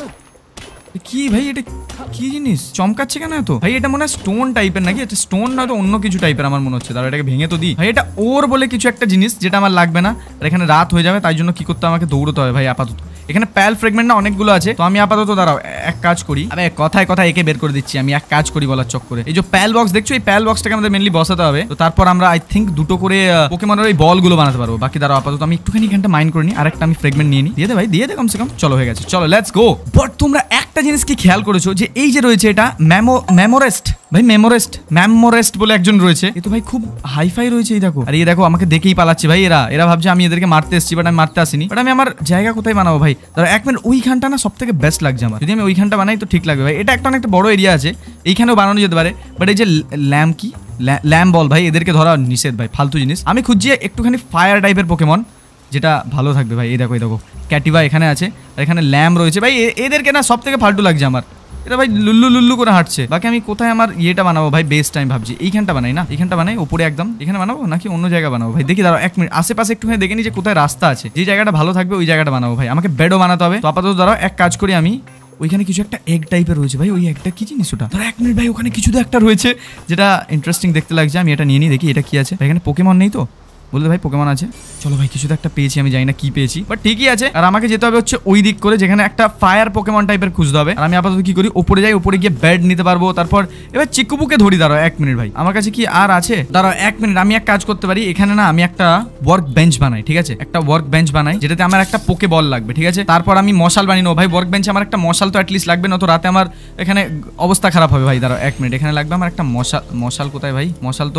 কি ভাই এটা কি জিনিস চমকাচ্ছে কেন এত ভাই? এটা মনে হয় স্টোন টাইপের নাকি? এটা স্টোন নয়তো অন্য কিছু টাইপের আমার মনে হচ্ছে। তাহলে এটাকে ভেঙে তো দিই ভাই। এটা ওর বলে কিছু একটা জিনিস যেটা আমার লাগবে না। আর এখানে রাত হয়ে যাবে, তাই জন্য কি করতে আমাকে দৌড়তে হবে ভাই আপাতত। এখানে প্যাল ফ্রেগমেন্ট না অনেকগুলো আছে, তো আমি আপাতত দাঁড়াও এক কাজ করি। আরে কথায় কথায় একে বের করে দিচ্ছি আমি। এক কাজ করি বলার চক্করে, এই যে প্যাল বক্স দেখছো, এই প্যাল বক্সটাকে আমাদের মেনলি বসাতে হবে। তো তারপর আমরা আই থিঙ্ক দুটো করে পোকেমনের ওই বলগুলো বানাতে পারবো। বাকি দাঁড়াও আপাতত আমি একটুখানি এখানটা মাইন্ড করে নিই, আর একটা আমি ফ্রেগমেন্ট নিয়ে নিই। দিয়ে দে ভাই, দিয়ে দে কমসে কম। চলো হয়ে গেছে, চলো লেটস গো। বাট তোমরা একটা জিনিস কি খেয়াল করেছো যে এই যে রয়েছে এটা মেমো মেমোরেস্ট ভাই, মেমোরেস্ট মেমোরেস্ট বলে একজন রয়েছে। এ তো ভাই খুব হাইফাই রয়েছে। এই দেখো, আর এই দেখো আমাকে দেখেই পালাচ্ছে ভাই। এরা এরা ভাবছে আমি এদেরকে মারতে এসেছি, বাট আমি মারতে আসিনি। বাট আমি আমার জায়গা কোথায় বানাবো ভাই? ধরো এক মিনিট, ওইখানটা না সব থেকে বেস্ট লাগছে আমার। যদি আমি ওইখানটা বানাই তো ঠিক লাগবে ভাই। এটা একটা অনেকটা বড় এরিয়া আছে, এইখানেও বানানো যেতে পারে। বাট এই যে ল্যাম্প কি ল্যাম্প বল ভাই, এদেরকে ধরা নিষেধ ভাই, ফালতু জিনিস। আমি খুঁজছি একটুখানি ফায়ার টাইপের পোকেমন যেটা ভালো থাকবে ভাই। এই দেখো, এই দেখো ক্যাটিভা এখানে আছে, আর এখানে ল্যাম্প রয়েছে ভাই। এদেরকে না সব থেকে ফালতু লাগছে আমার। এটা ভাই লুল্লু লুল্লু করে হাঁটছে। বাকি আমি কোথায় আমার ইয়েটা বানাবো ভাই? বেস্ট টাইম ভাবছি এইখানটা বানাই না, এইখানটা বানাই উপরে একদম। এখানে বানাবো নাকি অন্য জায়গা বানাবো ভাই? দেখি দাঁড়াও এক মিনিট, আশেপাশে একটুখানি দেখে নি যে কোথায় রাস্তা আছে, যে জায়গাটা ভালো থাকবে ওই জায়গাটা বানাবো ভাই। আমাকে বেডও বানাতে হবে। তো আপাতত দাঁড়াও এক কাজ করি আমি, ওইখানে কিছু একটা এগ টাইপের রয়েছে ভাই। ওই একটা কি জিনিস ওটা? ধরো এক মিনিট ভাই, ওখানে কিছু তো একটা রয়েছে যেটা ইন্টারেস্টিং দেখতে লাগছে। আমি এটা নিয়ে নিই, দেখি এটা কি আছে। এখানে পোকেমন নেই তো? বলতে ভাই পোকেমন আছে। চলো ভাই, কিছু তো একটা পেয়েছি, আমি জানি না কি পেয়েছি, বাট ঠিকই আছে। আর আমাকে যেতে হবে হচ্ছে ওই দিক করে, যেখানে একটা ফায়ার পোকেমন টাইপের খুঁজতে হবে। আর আমি আপাতত কি করি, উপরে যাই, উপরে গিয়ে বেড নিতে পারবো। তারপর এবার চিকুবুকে ধরি। দাঁড়াও এক মিনিট ভাই, আমার কাছে কি আর আছে? দাঁড়াও এক মিনিট, আমি এক কাজ করতে পারি। এখানে না আমি একটা ওয়ার্ক বেঞ্চ বানাই, ঠিক আছে? একটা ওয়ার্ক বেঞ্চ বানাই যেটাতে আমার একটা পোকে বল লাগবে, ঠিক আছে? তারপর আমি মশাল বানিয়ে নেবো ভাই। ওয়ার্ক বেঞ্চে আমার একটা মশাল তো অ্যাটলিস্ট লাগবে, না তো রাতে আমার এখানে অবস্থা খারাপ হবে ভাই। দাঁড়াও এক মিনিট, এখানে লাগবে আমার একটা মশাল। মশাল কোথায় ভাই? মশাল তো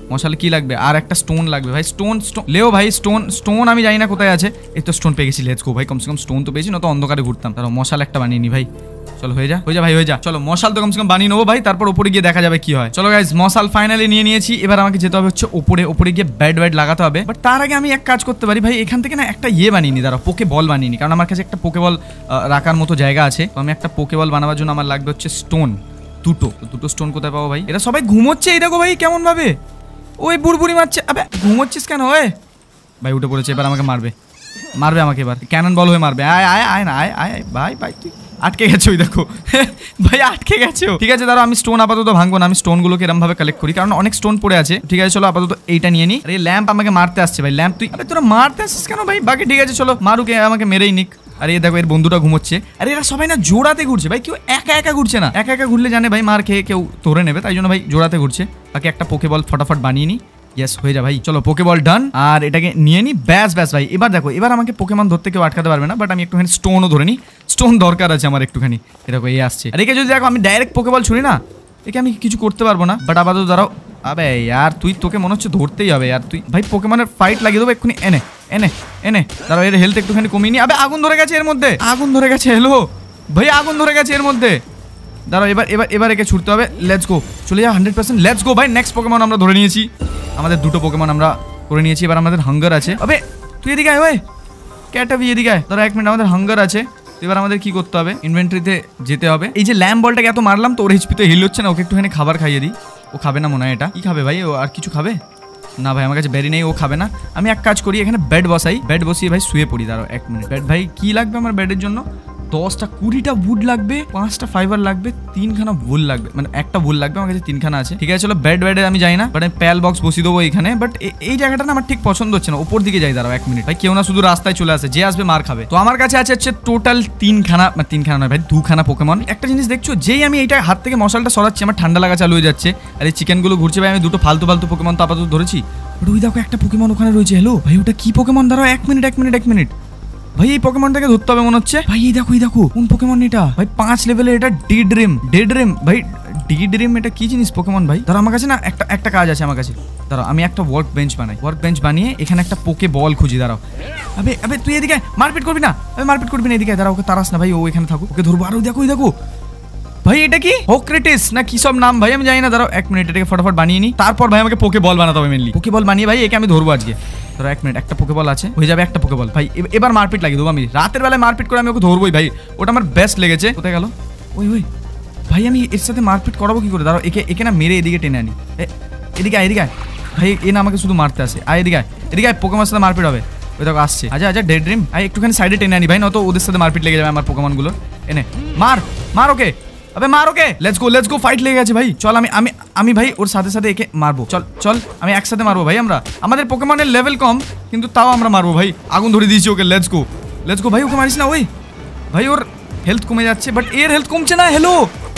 মশাল কি লাগবে? আর একটা স্টোন লাগবে ভাই। স্টোন স্টোন লেও ভাই, স্টোন স্টোন আমি জানি না কোথায় আছে। এই তো স্টোন পেয়ে গেছি, লেটস গো ভাই। কমসে কম স্টোন তো পেয়েছি, না তো অন্ধকারে ঘুরতাম। তারপর মশাল একটা বানিয়ে নি ভাই। চলো হয়ে যা হয়ে যা ভাই, হয়ে যা। চলো মশাল তো কমসে কম বানিয়ে নেবো ভাই, তারপর উপরে গিয়ে দেখা যাবে কি হয়। চলো গাইজ, মশাল ফাইনালি নিয়ে নিয়েছি। এবার আমাকে যেতে হবে হচ্ছে উপরে, উপরে গিয়ে ব্যাড ব্যাড লাগাতে হবে। বাট তার আগে আমি এক কাজ করতে পারি ভাই, এখান থেকে না একটা ইয়ে বানিয়ে নি, দাঁড়াও, পোকে বল বানিয়ে নি। কারণ আমার কাছে একটা পোকে বল রাখার মতো জায়গা আছে। তো আমি একটা পোকে বল বানাবার জন্য আমার লাগবে হচ্ছে স্টোন দুটো। দুটো স্টোন কোথায় পাবো ভাই? এরা সবাই ঘুমোচ্ছে, এই দেখো ভাই কেমন ভাবে ওই বুড়বুড়ি মারছে। আবে ঘুমোচ্ছিস কেন ওই? ভাই উঠে পড়েছে, এবার আমাকে মারবে, মারবে আমাকে এবার, ক্যানন বল হয়ে মারবে। আয় আয় আয় না আয় আয় ভাই ভাই, তুই আটকে গেছো, ওই দেখো ভাই আটকে গেছো। ঠিক আছে দাঁড়াও, আমি স্টোন আপাতত ভাঙবো না, আমি স্টোনগুলোকে এরকম ভাবে কালেক্ট করি, কারণ অনেক স্টোন পড়ে আছে। ঠিক আছে চলো আপাতত এইটা নিয়ে নি। আরে ল্যাম্প আমাকে মারতে আসছে ভাই, ল্যাম্প তুই, আরে তোরা মারতে আসছিস কেন ভাই? বাকি ঠিক আছে চলো, মারুকে আমাকে মেরেই নিক। আরে দেখো এর বন্ধুটা ঘুমোচ্ছে। আরে এরা সবাই না জোড়াতে ঘুরছে ভাই, কেউ একা একা ঘুরছে না। একা একা ঘুরলে জানে ভাই মার খেয়ে কেউ ধরে নেবে, তাই জন্য ভাই জোড়াতে ঘুরছে। বাকি একটা পোকে বল ফটাফট বানিয়ে নি। ইয়েস হয়ে যা ভাই, চলো পোকে বল ডান। আর এটাকে নিয়ে নি, ব্যাস ব্যাস ভাই। এবার দেখো, এবার আমাকে পোকেমন ধরতে কেউ আটকাতে পারবে না। বাট আমি একটুখানি স্টোনও ধরে নি, স্টোন দরকার আছে আমার একটুখানি। এরকম এই আসছে, আর একে যদি দেখো আমি ডাইরেক্ট পোকে বল ছুড়ি না, একে আমি কিছু করতে পারবো না। বাট আপাতত দাঁড়াও, আবে यार তুই, তোকে মনে হচ্ছে ধরতেই হবে यार। তুই ভাই পোকেমনের ফাইট লাগিয়ে দেবো এক্ষুনি। এনে এনে এনে দাঁড়াও, এর হেলথ একটুখানি কমিয়ে নি। আবে আগুন ধরে গেছে এর মধ্যে, আগুন ধরে গেছে। হ্যালো ভাই, আগুন ধরে গেছে এর মধ্যে। দাঁড়াও এবার এবার এবার একে ছুটতে হবে। লেটস গো, চলে যা হান্ড্রেড পার্সেন্ট। লেটস গো ভাই, নেক্সট পোকেমন আমরা ধরে নিয়েছি। আমাদের দুটো পোকেমন আমরা করে নিয়েছি। এবার আমাদের হাঙ্গার আছে। আবে তুই এদিকে আয়, ওই ক্যাটাবি এদিকে আয়। ধরো এক মিনিট, আমাদের হাঙ্গার আছে। এবার আমাদের কি করতে হবে? ইনভেন্টরিতে যেতে হবে। এই যে ল্যাম্প বলটাকে এত মারলাম তো ওর এইচপি তো হিল হচ্ছে না, ওকে একটুখানি খাবার খাইয়ে দিই। ও খাবে না মনে হয়। এটা কি খাবে ভাই? ও আর কিছু খাবে না ভাই, আমার কাছে বেরি নেই, ও খাবে না। আমি এক কাজ করি, এখানে বেড বসাই, বেড বসিয়ে ভাই শুয়ে পড়ি। দাঁড়াও এক মিনিট। বেড ভাই কি লাগবে আমার বেডের জন্য? দশটা কুড়িটা উড লাগবে, পাঁচটা ফাইবার লাগবে, তিনখানা ভুল লাগবে, মানে একটা ভুল লাগবে। আমার কাছে তিনখানা আছে। ঠিক আছে চলো, বেড বেডে আমি যাই না, বাট আমি প্যাল বক্স বসিয়ে দেবো এখানে। বাট এই জায়গাটা না আমার ঠিক পছন্দ হচ্ছে না, উপর দিকে যাই। দাঁড়াও এক মিনিট ভাই, কেউ না শুধু রাস্তায় চলে আসে, যে আসবে মার খাবে। তো আমার কাছে আছে হচ্ছে টোটাল তিনখানা, মানে তিনখানা নয় ভাই, দুখানা পোকেমন। একটা জিনিস দেখছো, যেই আমি এইটা হাত থেকে মশালটা সরাচ্ছি, আমার ঠান্ডা লাগা চালু হয়ে যাচ্ছে। আর এই চিকেনগুলো ঘুরছে ভাই, আমি দুটো ফালতু ফালতু পোকেমন তো আপাতত ধরেছি। বাট ওই দেখো একটা পোকেমন ওখানে রয়েছে। হ্যালো ভাই, ওটা কি পোকেমন? দাঁড়াও এক মিনিট এক মিনিট এক মিনিট ভাই, এই পোকেমনটাকে ধরতে হবে মনে হচ্ছে ভাই। এই দেখো এই দেখো, কোন পোকেমন এটা ভাই? পাঁচ লেভেলের এটা, ডি ড্রিম। ডে ড্রিম ভাই, ডি ড্রিম এটা কি জিনিস পোকেমন ভাই? ধরো আমার কাছে না একটা একটা কাজ আছে আমার কাছে। দাঁড়াও আমি একটা ওয়ার্ক বেঞ্চ বানাই, ওয়ার্ক বেঞ্চ বানিয়ে এখানে একটা পোকে বল খুঁজি। দাঁড়াও আবে আবে তুই এদিকে মারপিট করবি না, আবে মারপিট করবি না, এদিকে দাঁড়াও, ওকে তারাস না ভাই, ও এখানে থাকুক, ওকে ধরবো। আর ওই দেখো ওই দেখো ভাই, এটা কি হোক্রেটিস না কি সব নাম ভাই, আমি জানি না। দাঁড়াও এক মিনিট, এটাকে ফটাফট বানিয়ে নি। তারপর ভাই আমাকে পোকে বল বানাতে হবে মেনলি। পোকে বল বানিয়ে ভাই একে আমি ধরবো আজকে। ধরো এক মিনিট, একটা পোকে বল আছে, হয়ে যাবে একটা পোকে বল ভাই। এবার মারপিট লাগিয়ে দেবো আমি, রাতের বেলায় মারপিট করে আমি ওকে ধরবোই ভাই, ওটা আমার বেস্ট লেগেছে। কোথায় গেল ওই ওই ভাই? আমি এর সাথে মারপিট করাবো কি করে? দাঁড়াও একে একে না মেরে এদিকে টেনে আনি। এদিকে আয় এদিকে আয় ভাই, এ না আমাকে শুধু মারতে আসে। আয় এদিকে আয়, এদিকে আয়, পোকেমনের সাথে মারপিট হবে। ওই দেখো আসছে। আচ্ছা আচ্ছা ডে ড্রিম, আয় একটুখানি সাইডে টেনে আনি ভাই, নয়তো ওদের সাথে মারপিট লেগে যাবে আমার পোকেমন গুলো। এনে মার মার ওকে, আবে মার ওকে। Let's go let's go, fight লেগে গেছে ভাই। চল আমি আমি আমি ভাই ওর সাথে সাথে একে মারবো। চল চল আমি একসাথে মারবো ভাই। আমরা আমাদের পোকেমনের লেভেল কম, কিন্তু তাও আমরা মারবো ভাই। আগুন ধরে দিয়েছি ওকে। লেটস গো লেটস গো ভাই, ওকে মারিস না ওই ভাই, ওর হেলথ কমে যাচ্ছে, বাট এর হেলথ কমছে না। হ্যালো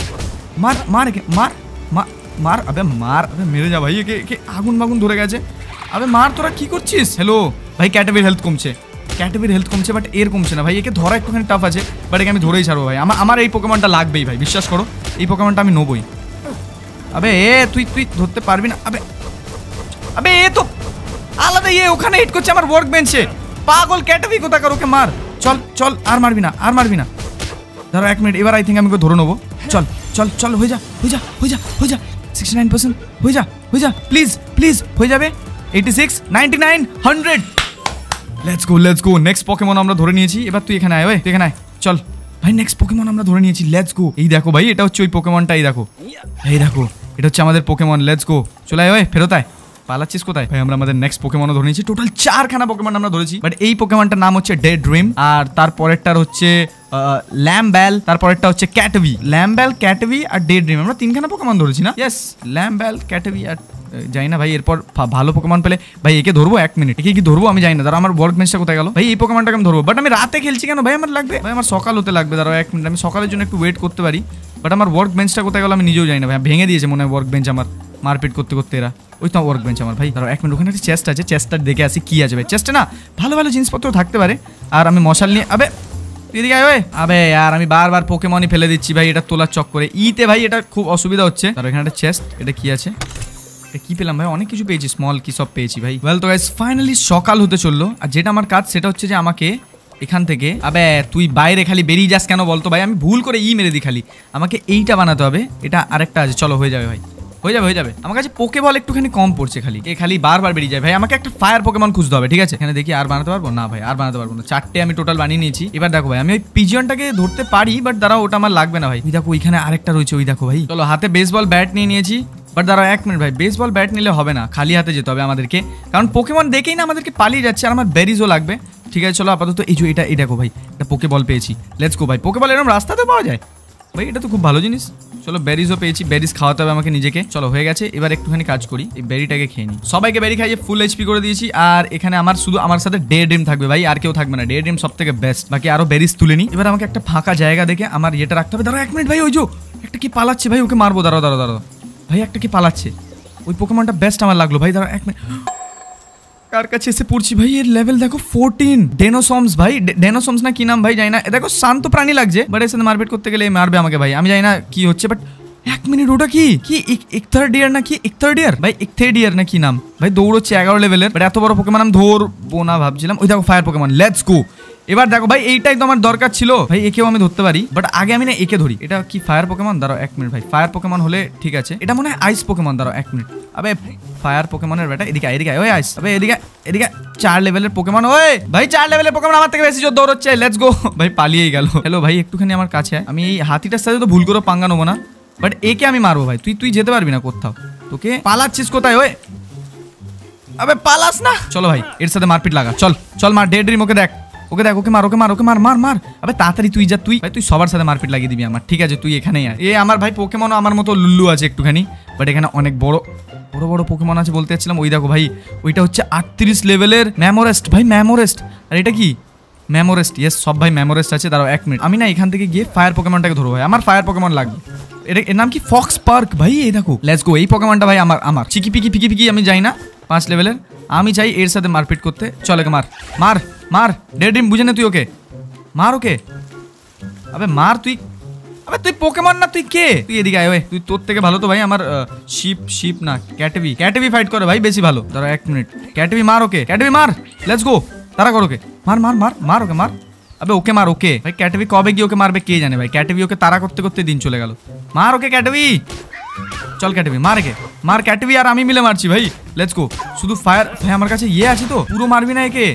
মার মার একে মার মার মার, আবে মার, আবে মেরে যা ভাই। একে একে আগুন বাগুন ধরে গেছে, আবে মার। তোরা কি করছিস? হ্যালো ভাই, ক্যাটাবির হেলথ কমছে, ক্যাটাবির হেলথ কমছে, বাট এর কমছে না ভাই। একে ধরা একটুখানি টাফ আছে, বাট একে আমি ধরেই ছাড়বো ভাই। আমার আমার এই পোকেমনটা লাগবেই ভাই, বিশ্বাস করো, এই পোকেমনটা আমি নেবই। আবে এ তুই তুই ধরতে পারবি না। আবে আবে এ তো আলাদা, এ ওখানে হিট করছে আমার ওয়ার্ক বেঞ্চে। পাগল ক্যাটাবি কোথাকার, ওকে মার। চল চল, আর মারবি না, আর মারবি না। ধরো এক মিনিট, এবার আই থিঙ্ক আমি ওকে ধরে নেবো। চল চল চল, হয়ে যা হয়ে যা হয়ে যা হয়ে যা সিক্সটি নাইন পার্সেন্ট হয়ে যা হয়ে যা প্লিজ প্লিজ, হয়ে যাবে। Eighty six, ninety nine, hundred. Let's go let's go, next Pokemon আমরা ধরে নিয়েছি। এবার তুই এখানে আয়, ওই তুই এখানে আয়। চল ভাই, নেক্সট পোকেমন আমরা ধরে নিয়েছি। Let's go. এই দেখো ভাই, এটা হচ্ছে ওই পোকেমনটা। এই দেখো এই দেখো, এটা হচ্ছে আমাদের পোকেমন। লেটস গো, চলে আয়, ওই ফেরত আয়। পালাচ্ছিস কোথায় ভাই? আমরা আমাদের নেক্সট পোকেমনও ধরে নিয়েছি। টোটাল চারখানা পোকেমন আমরা ধরেছি, বাট এই পোকেমনটার নাম হচ্ছে ডে ড্রিম। আর তারপরেরটার হচ্ছে ল্যাম্বেল, তারপরেরটা হচ্ছে ক্যাটাবি। ল্যাম্বেল, ক্যাটাবি আর ডে ড্রিম, আমরা তিনখানা পোকেমন ধরেছি না? ইয়েস, ল্যাম্বেল, ক্যাটাবি আর যাই না ভাই। এরপর ভালো পোকেমন পেলে ভাই একে ধরবো। এক মিনিট, একে কি ধরবো আমি জানি না। দাঁড়া আমার ওয়ার্ক বেঞ্চটা কোথায় গেল ভাই? এই পোকেমনটাকে আমি ধরবো, বাট আমি রাতে খেলছি কেন ভাই? আমার লাগবে ভাই, আমার সকাল হতে লাগবে। দাঁড়াও এক মিনিট, আমি সকালের জন্য একটু ওয়েট করতে পারি, বাট আমার ওয়ার্ক বেঞ্চটা কোথায় গেল আমি নিজেও জানি না ভাই। ভেঙে দিয়েছে মনে হয় ওয়ার্ক বেঞ্চ আমার, মারপিট করতে করতে এরা। ওই তো ওয়ার্ক বেঞ্চ আমার ভাই। ধরো এক মিনিট, ওখানে একটা চেস্ট আছে, চেস্টটা দেখে আসি কি আছে ভাই। চেস্টে না ভালো ভালো জিনিসপত্র থাকতে পারে। আর আমি মশাল নিয়ে, আবে এদিকে আয় ওই। আবে আর আমি বারবার পোকেমনই ফেলে দিচ্ছি ভাই, এটা তোলার চক্করে। ইতে ভাই এটা খুব অসুবিধা হচ্ছে। ধরো এখানে একটা চেস্ট, এটা কি আছে? কি পেলাম ভাই? অনেক কিছু পেয়েছি, স্মল কি সব পেয়েছি ভাই। ওয়েল তো গাইস ফাইনালি সকাল হতে চললো, আর যেটা আমার কাজ সেটা হচ্ছে যে আমাকে এখান থেকে, আবে তুই বাইরে খালি বেরিয়ে যাস কেন বলতো ভাই? আমি ভুল করে ই মেরে দিই খালি। আমাকে এইটা বানাতে হবে, এটা আরেকটা আছে, চলো হয়ে যাবে ভাই, হয়ে যাবে হয়ে যাবে। আমার কাছে পোকেবল একটুখানি কম পড়ছে, খালি এ খালি বারবার বেরিয়ে যায় ভাই। আমাকে একটা ফায়ার পোকেমন খুঁজতে হবে, ঠিক আছে? এখানে দেখি আর বানাতে পারবো না ভাই, আর বানাতে পারবো না। চারটে আমি টোটাল বানিয়ে নিয়েছি। এবার দেখো ভাই আমি ওই পিজিয়নটাকে ধরতে পারি, বাট দাঁড়াও ওটা আমার লাগবে না ভাই। ওই দেখো ওইখানে আরেকটা রয়েছে, ওই দেখো ভাই। চলো হাতে বেসবল ব্যাট নিয়ে নিয়েছি, বাট দাঁড়াও এক মিনিট ভাই, বেসবল ব্যাট নিলে হবে না, খালি হাতে যেতে হবে আমাদেরকে, কারণ পোকেমন দেখেই না আমাদেরকে পালিয়ে যাচ্ছে, আর আমার বেরিজও লাগবে। ঠিক আছে চলো আপাতত এই যে এটা এই দেখো ভাই, এটা পোকেবল পেয়েছি, লেটস গো ভাই। পোকেবল এরকম রাস্তাতে পাওয়া যায় ভাই, এটা তো খুব ভালো জিনিস। চলো বেরিজও পেয়েছি, বেরিজ খাওয়াতে হবে আমাকে নিজেকে। চলো হয়ে গেছে, এবার একটুখানি কাজ করি, এই বেরিটাকে খেয়ে নিই। সবাইকে বেরি খাইয়ে ফুল এইচপি করে দিয়েছি, আর এখানে আমার শুধু আমার সাথে ডে ড্রিম থাকবে ভাই, আর কেউ থাকবে না। ডে ড্রিম সব থেকে বেস্ট, বাকি আরো বেরিজ তুলে নি। এবার আমাকে একটা ফাঁকা জায়গা দেখে আমার ইয়েটা রাখতে হবে। দাঁড়াও এক মিনিট ভাই, ওই যে একটা কি পালাচ্ছে ভাই, ওকে মারবো। দাঁড়াও দাঁড়াও দাঁড়াও ভাই, একটা কি পালাচ্ছে, ওই পোকেমনটা বেস্ট আমার লাগলো ভাই। দাঁড়াও এক মিনিট, কার কাছে এসে পড়ছি ভাই, এর লেভেল দেখো চোদ্দ। ডেনোসমস ভাই, ডেনোসমস না কি নাম ভাই জানি না, দেখো শান্ত প্রাণী লাগছে, বাট এর সাথে মারপিট করতে গেলে মারবে আমাকে ভাই। আমি জানি না কি হচ্ছে, বাট এক মিনিট ওটা কি কি এক থার্ড ইয়ার না কি এক থার্ড ইয়ার ভাই, এক থার্ড ইয়ার না কি নাম ভাই, দৌড়চ্ছে এগারো লেভেলের, বাট এত বড় পোকেমন আমি ধরবো না ভাবছিলাম। ওই দেখো ফায়ার পোকেমন, লেটস গো। এবার দেখো ভাই এইটাই তো আমার দরকার ছিল ভাই, একেও আমি ধরতে পারি, বাট আগে আমি না একে ধরি। এটা কি ফায়ার পোকেমন? দাঁড়াও এক মিনিট ভাই, ফায়ার পোকেমন হলে ঠিক আছে। এটা মনে হয় আইস পোকেমন, দাঁড়াও এক মিনিট। আবে ফায়ার পোকেমনের বেটা এদিকে এদিকে ওই আইস, আবে এদিকে এদিকে চার লেভেলের পোকেমন। ওই ভাই চার লেভেলের পোকেমন আমার থেকে বেশি জোর দৌড়চ্ছে, লেটস গো ভাই। পালিয়েই গেল। হ্যালো ভাই একটুখানি আমার কাছে, আমি এই হাতিটার সাথে তো ভুল করে পাঙ্গা নেবো না, বাট একে আমি মারবো ভাই। তুই তুই যেতে পারবি না কোথাও, তোকে পালাচ্ছিস কোথায়? ওই আবে পালাস না। চলো ভাই এর সাথে মারপিট লাগা, চল চল মার। ডে ড্রিম ওকে দেখ, ওকে দেখ, ওকে মার, ওকে মার, ওকে মার মার মার। আবে তাড়াতাড়ি তুই যা, তুই ভাই তুই সবার সাথে মারপিট লাগিয়ে দিবি আমার, ঠিক আছে? তুই এখানেই আয়। এ আমার ভাই পোকেমনও আমার মতো লুল্লু আছে একটুখানি, বাট এখানে অনেক বড় বড় বড় পোকেমন আছে বলতে চাচ্ছিলাম। ওই দেখো ভাই, ওইটা হচ্ছে আটত্রিশ লেভেলের ম্যামোরেস্ট ভাই, ম্যামোরেস্ট। আর এটা কি ম্যামোরেস্ট? ইয়েস সব ভাই ম্যামোরেস্ট আছে। দাঁড়াও এক মিনিট, আমি না এখান থেকে গিয়ে ফায়ার পোকেমনটাকে ধরবো ভাই, আমার ফায়ার পোকেমন লাগবে। এটা এর নাম কি? ফক্স পার্ক ভাই। এই দেখো লেটস গো, এই পোকেমনটা ভাই আমার আমার চিকি পিকি পিকি পিকি আমি যাই না, পাঁচ লেভেলের। আমি চাই এর সাথে মারপিট করতে। চল একে মার মার মার, ডে ড্রিম বুঝে না তুই, ওকে মার ওকে। আবে মার তুই, আবে তুই পোকেমন না, তুই কে? তুই এদিকে আয়। ওই তুই, তোর থেকে ভালো তো ভাই আমার শিপ শিপ না ক্যাটেভি, ক্যাটেভি ফাইট করে ভাই বেশি ভালো। দাঁড়া এক মিনিট, ক্যাটেভি মার ওকে, ক্যাটেভি মার, লেটস গো। তারা কর ওকে, মার মার মার মার ওকে মার। আবে ওকে মার ওকে ভাই, ক্যাটেভি কবে গিয়ে ওকে মারবে কে জানে ভাই। ক্যাটেভি ওকে তারা করতে করতে দিন চলে গেল। মার ওকে ক্যাটেভি, চল ক্যাটেভি মার একে, মার ক্যাটেভি আর আমি মিলে মারছি ভাই, লেটস গো। শুধু ফায়ার ভাই আমার কাছে ইয়ে আছে তো, পুরো মারবি না একে।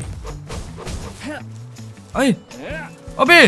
ওই ওবে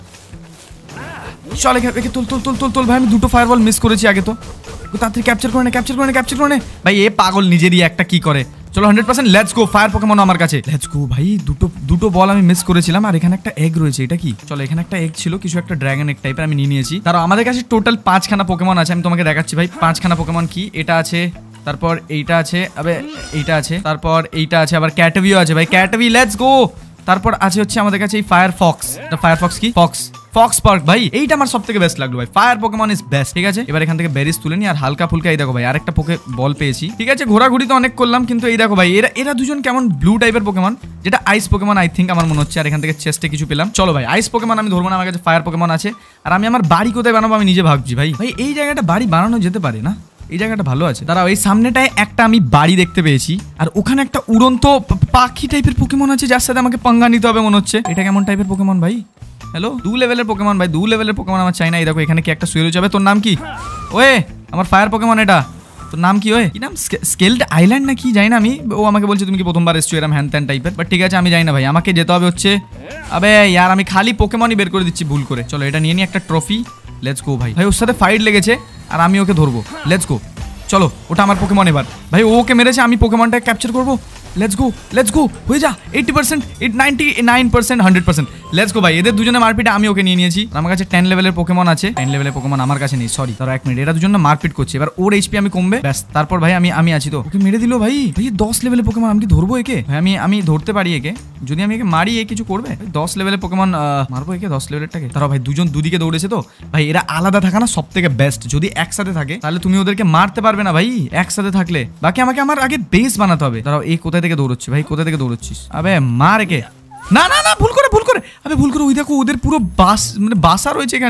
চল একে একে তুল তুল তুল তুল তুল ভাই, আমি দুটো ফায়ারবল মিস করেছি আগে তো। তাড়াতাড়ি ক্যাপচার করে নে, ক্যাপচার করে নে, ক্যাপচার করে নে ভাই। এ পাগল নিজেরই একটা কি করে। চলো hundred percent let's go, fire Pokemon আমার কাছে, লেটস গো ভাই। দুটো দুটো বল আমি মিস করেছিলাম, আর এখানে একটা এগ রয়েছে, এটা কি? চলো এখানে একটা এগ ছিল, কিছু একটা ড্রাগন এগ টাইপের, আমি নিয়ে নিয়েছি। তার আমাদের কাছে টোটাল পাঁচখানা পোকেমন আছে, আমি তোমাকে দেখাচ্ছি ভাই পাঁচখানা পোকেমন কি। এটা আছে, তারপর এইটা আছে, আবে এইটা আছে, তারপর এইটা আছে, আবার ক্যাটেভিও আছে ভাই, ক্যাটেভি লেটস গো। তারপর আছে হচ্ছে আমাদের কাছে এই ফায়ার ফক্স, ফায়ার ফক্স কি ফক্স ফক্স পার্ক ভাই, এইটা আমার সব থেকে বেস্ট লাগলো ভাই। ফায়ার পোকেমন ইজ বেস্ট, ঠিক আছে? এবার এখান থেকে বেরিজ তুলে নি, আর হালকা ফুলকা এই দেখো ভাই আরেকটা পোকে বল পেয়েছি, ঠিক আছে? ঘোরাঘুরি তো অনেক করলাম, কিন্তু এই দেখো ভাই এরা এরা দুজন কেমন ব্লু টাইপের পোকেমন, যেটা আইস পোকেমন আই থিঙ্ক আমার মনে হচ্ছে। আর এখান থেকে চেস্টে কিছু পেলাম। চলো ভাই আইস পোকেমন আমি ধরবো না, আমার কাছে ফায়ার পোকেমন আছে। আর আমি আমার বাড়ি কোথায় বানাবো আমি নিজে ভাবছি ভাই। ভাই এই জায়গাটা বাড়ি বানানো যেতে পারে না, এই জায়গাটা ভালো আছে। দাঁড়াও এই সামনেটায় একটা আমি বাড়ি দেখতে পেয়েছি, আর ওখানে একটা উড়ন্ত পাখি টাইপের পোকেমন আছে, যার সাথে আমাকে পাঙ্গা নিতে হবে মনে হচ্ছে। এটা কেমন টাইপের পোকেমন ভাই? হ্যালো, দু লেভেলের পোকেমন ভাই, দু লেভেলের পোকেমন আমার চাই না। এই দেখো এখানে কি একটা শুয়ে রয়েছে। তোর নাম কি? ওয়ে আমার ফায়ার পোকেমন, এটা তোর নাম কি? ওয়ে কি নাম? স্কেলড আইল্যান্ড না কি জানি না আমি। ও আমাকে বলছে তুমি কি প্রথমবার এসছো এরম হ্যান ত্যান টাইপের, বাট ঠিক আছে আমি জানি না ভাই, আমাকে যেতে হবে হচ্ছে। আবে ইয়ার আমি খালি পোকেমনই বের করে দিচ্ছি ভুল করে। চলো এটা নিয়ে নিই একটা ট্রফি, লেটস গো ভাই। ভাই ওর সাথে ফাইট লেগেছে আর আমি ওকে ধরবো, লেটস গো। চলো ওটা আমার পোকেমন এবার ভাই, ওকে মেরেছে, আমি পোকেমনটাকে ক্যাপচার করবো। লেটস গো লেটস গো, হয়ে যা eighty percent, ninety nine percent, hundred percent. Let's go ভাই, এদের দুজনে মারপিটে আমি ওকে নিয়ে নিয়েছি। আমার কাছে টেন লেভেলের পোকেমন আছে, টেন লেভেলের পোকেমন আমার কাছে নেই, সরি। তার এক মিনিট, এরা দুজন মারপিট করছে, এবার ওর এইচপি আমি কমবে, ব্যাস তারপর ভাই আমি আমি আছি তো। ওকে মেরে দিল ভাই, ভাই দশ লেভেলের পোকেমন, আমি কি ধরবো একে? ভাই আমি আমি ধরতে পারি একে, যদি আমি একে মারি এ কিছু করবে? দশ লেভেলের পোকেমন মারবো একে, দশ লেভেলেরটাকে। তারা ভাই দুজন দুদিকে দৌড়েছে তো ভাই, এরা আলাদা থাকা না সব থেকে বেস্ট। যদি একসাথে থাকে তাহলে তুমি ওদেরকে মারতে পারবে না ভাই, একসাথে থাকলে। বাকি আমাকে আমার আগে বেস বানাতে হবে। তারাও এই কোথায় থেকে দৌড়চ্ছে ভাই, কোথা থেকে দৌড়চ্ছিস? আবে মার একে। না না না ভুল করে ভুল করে আবে ভুল করে, ওই দেখো ওদের পুরো বাস মানে বাসা রয়েছে এখানে।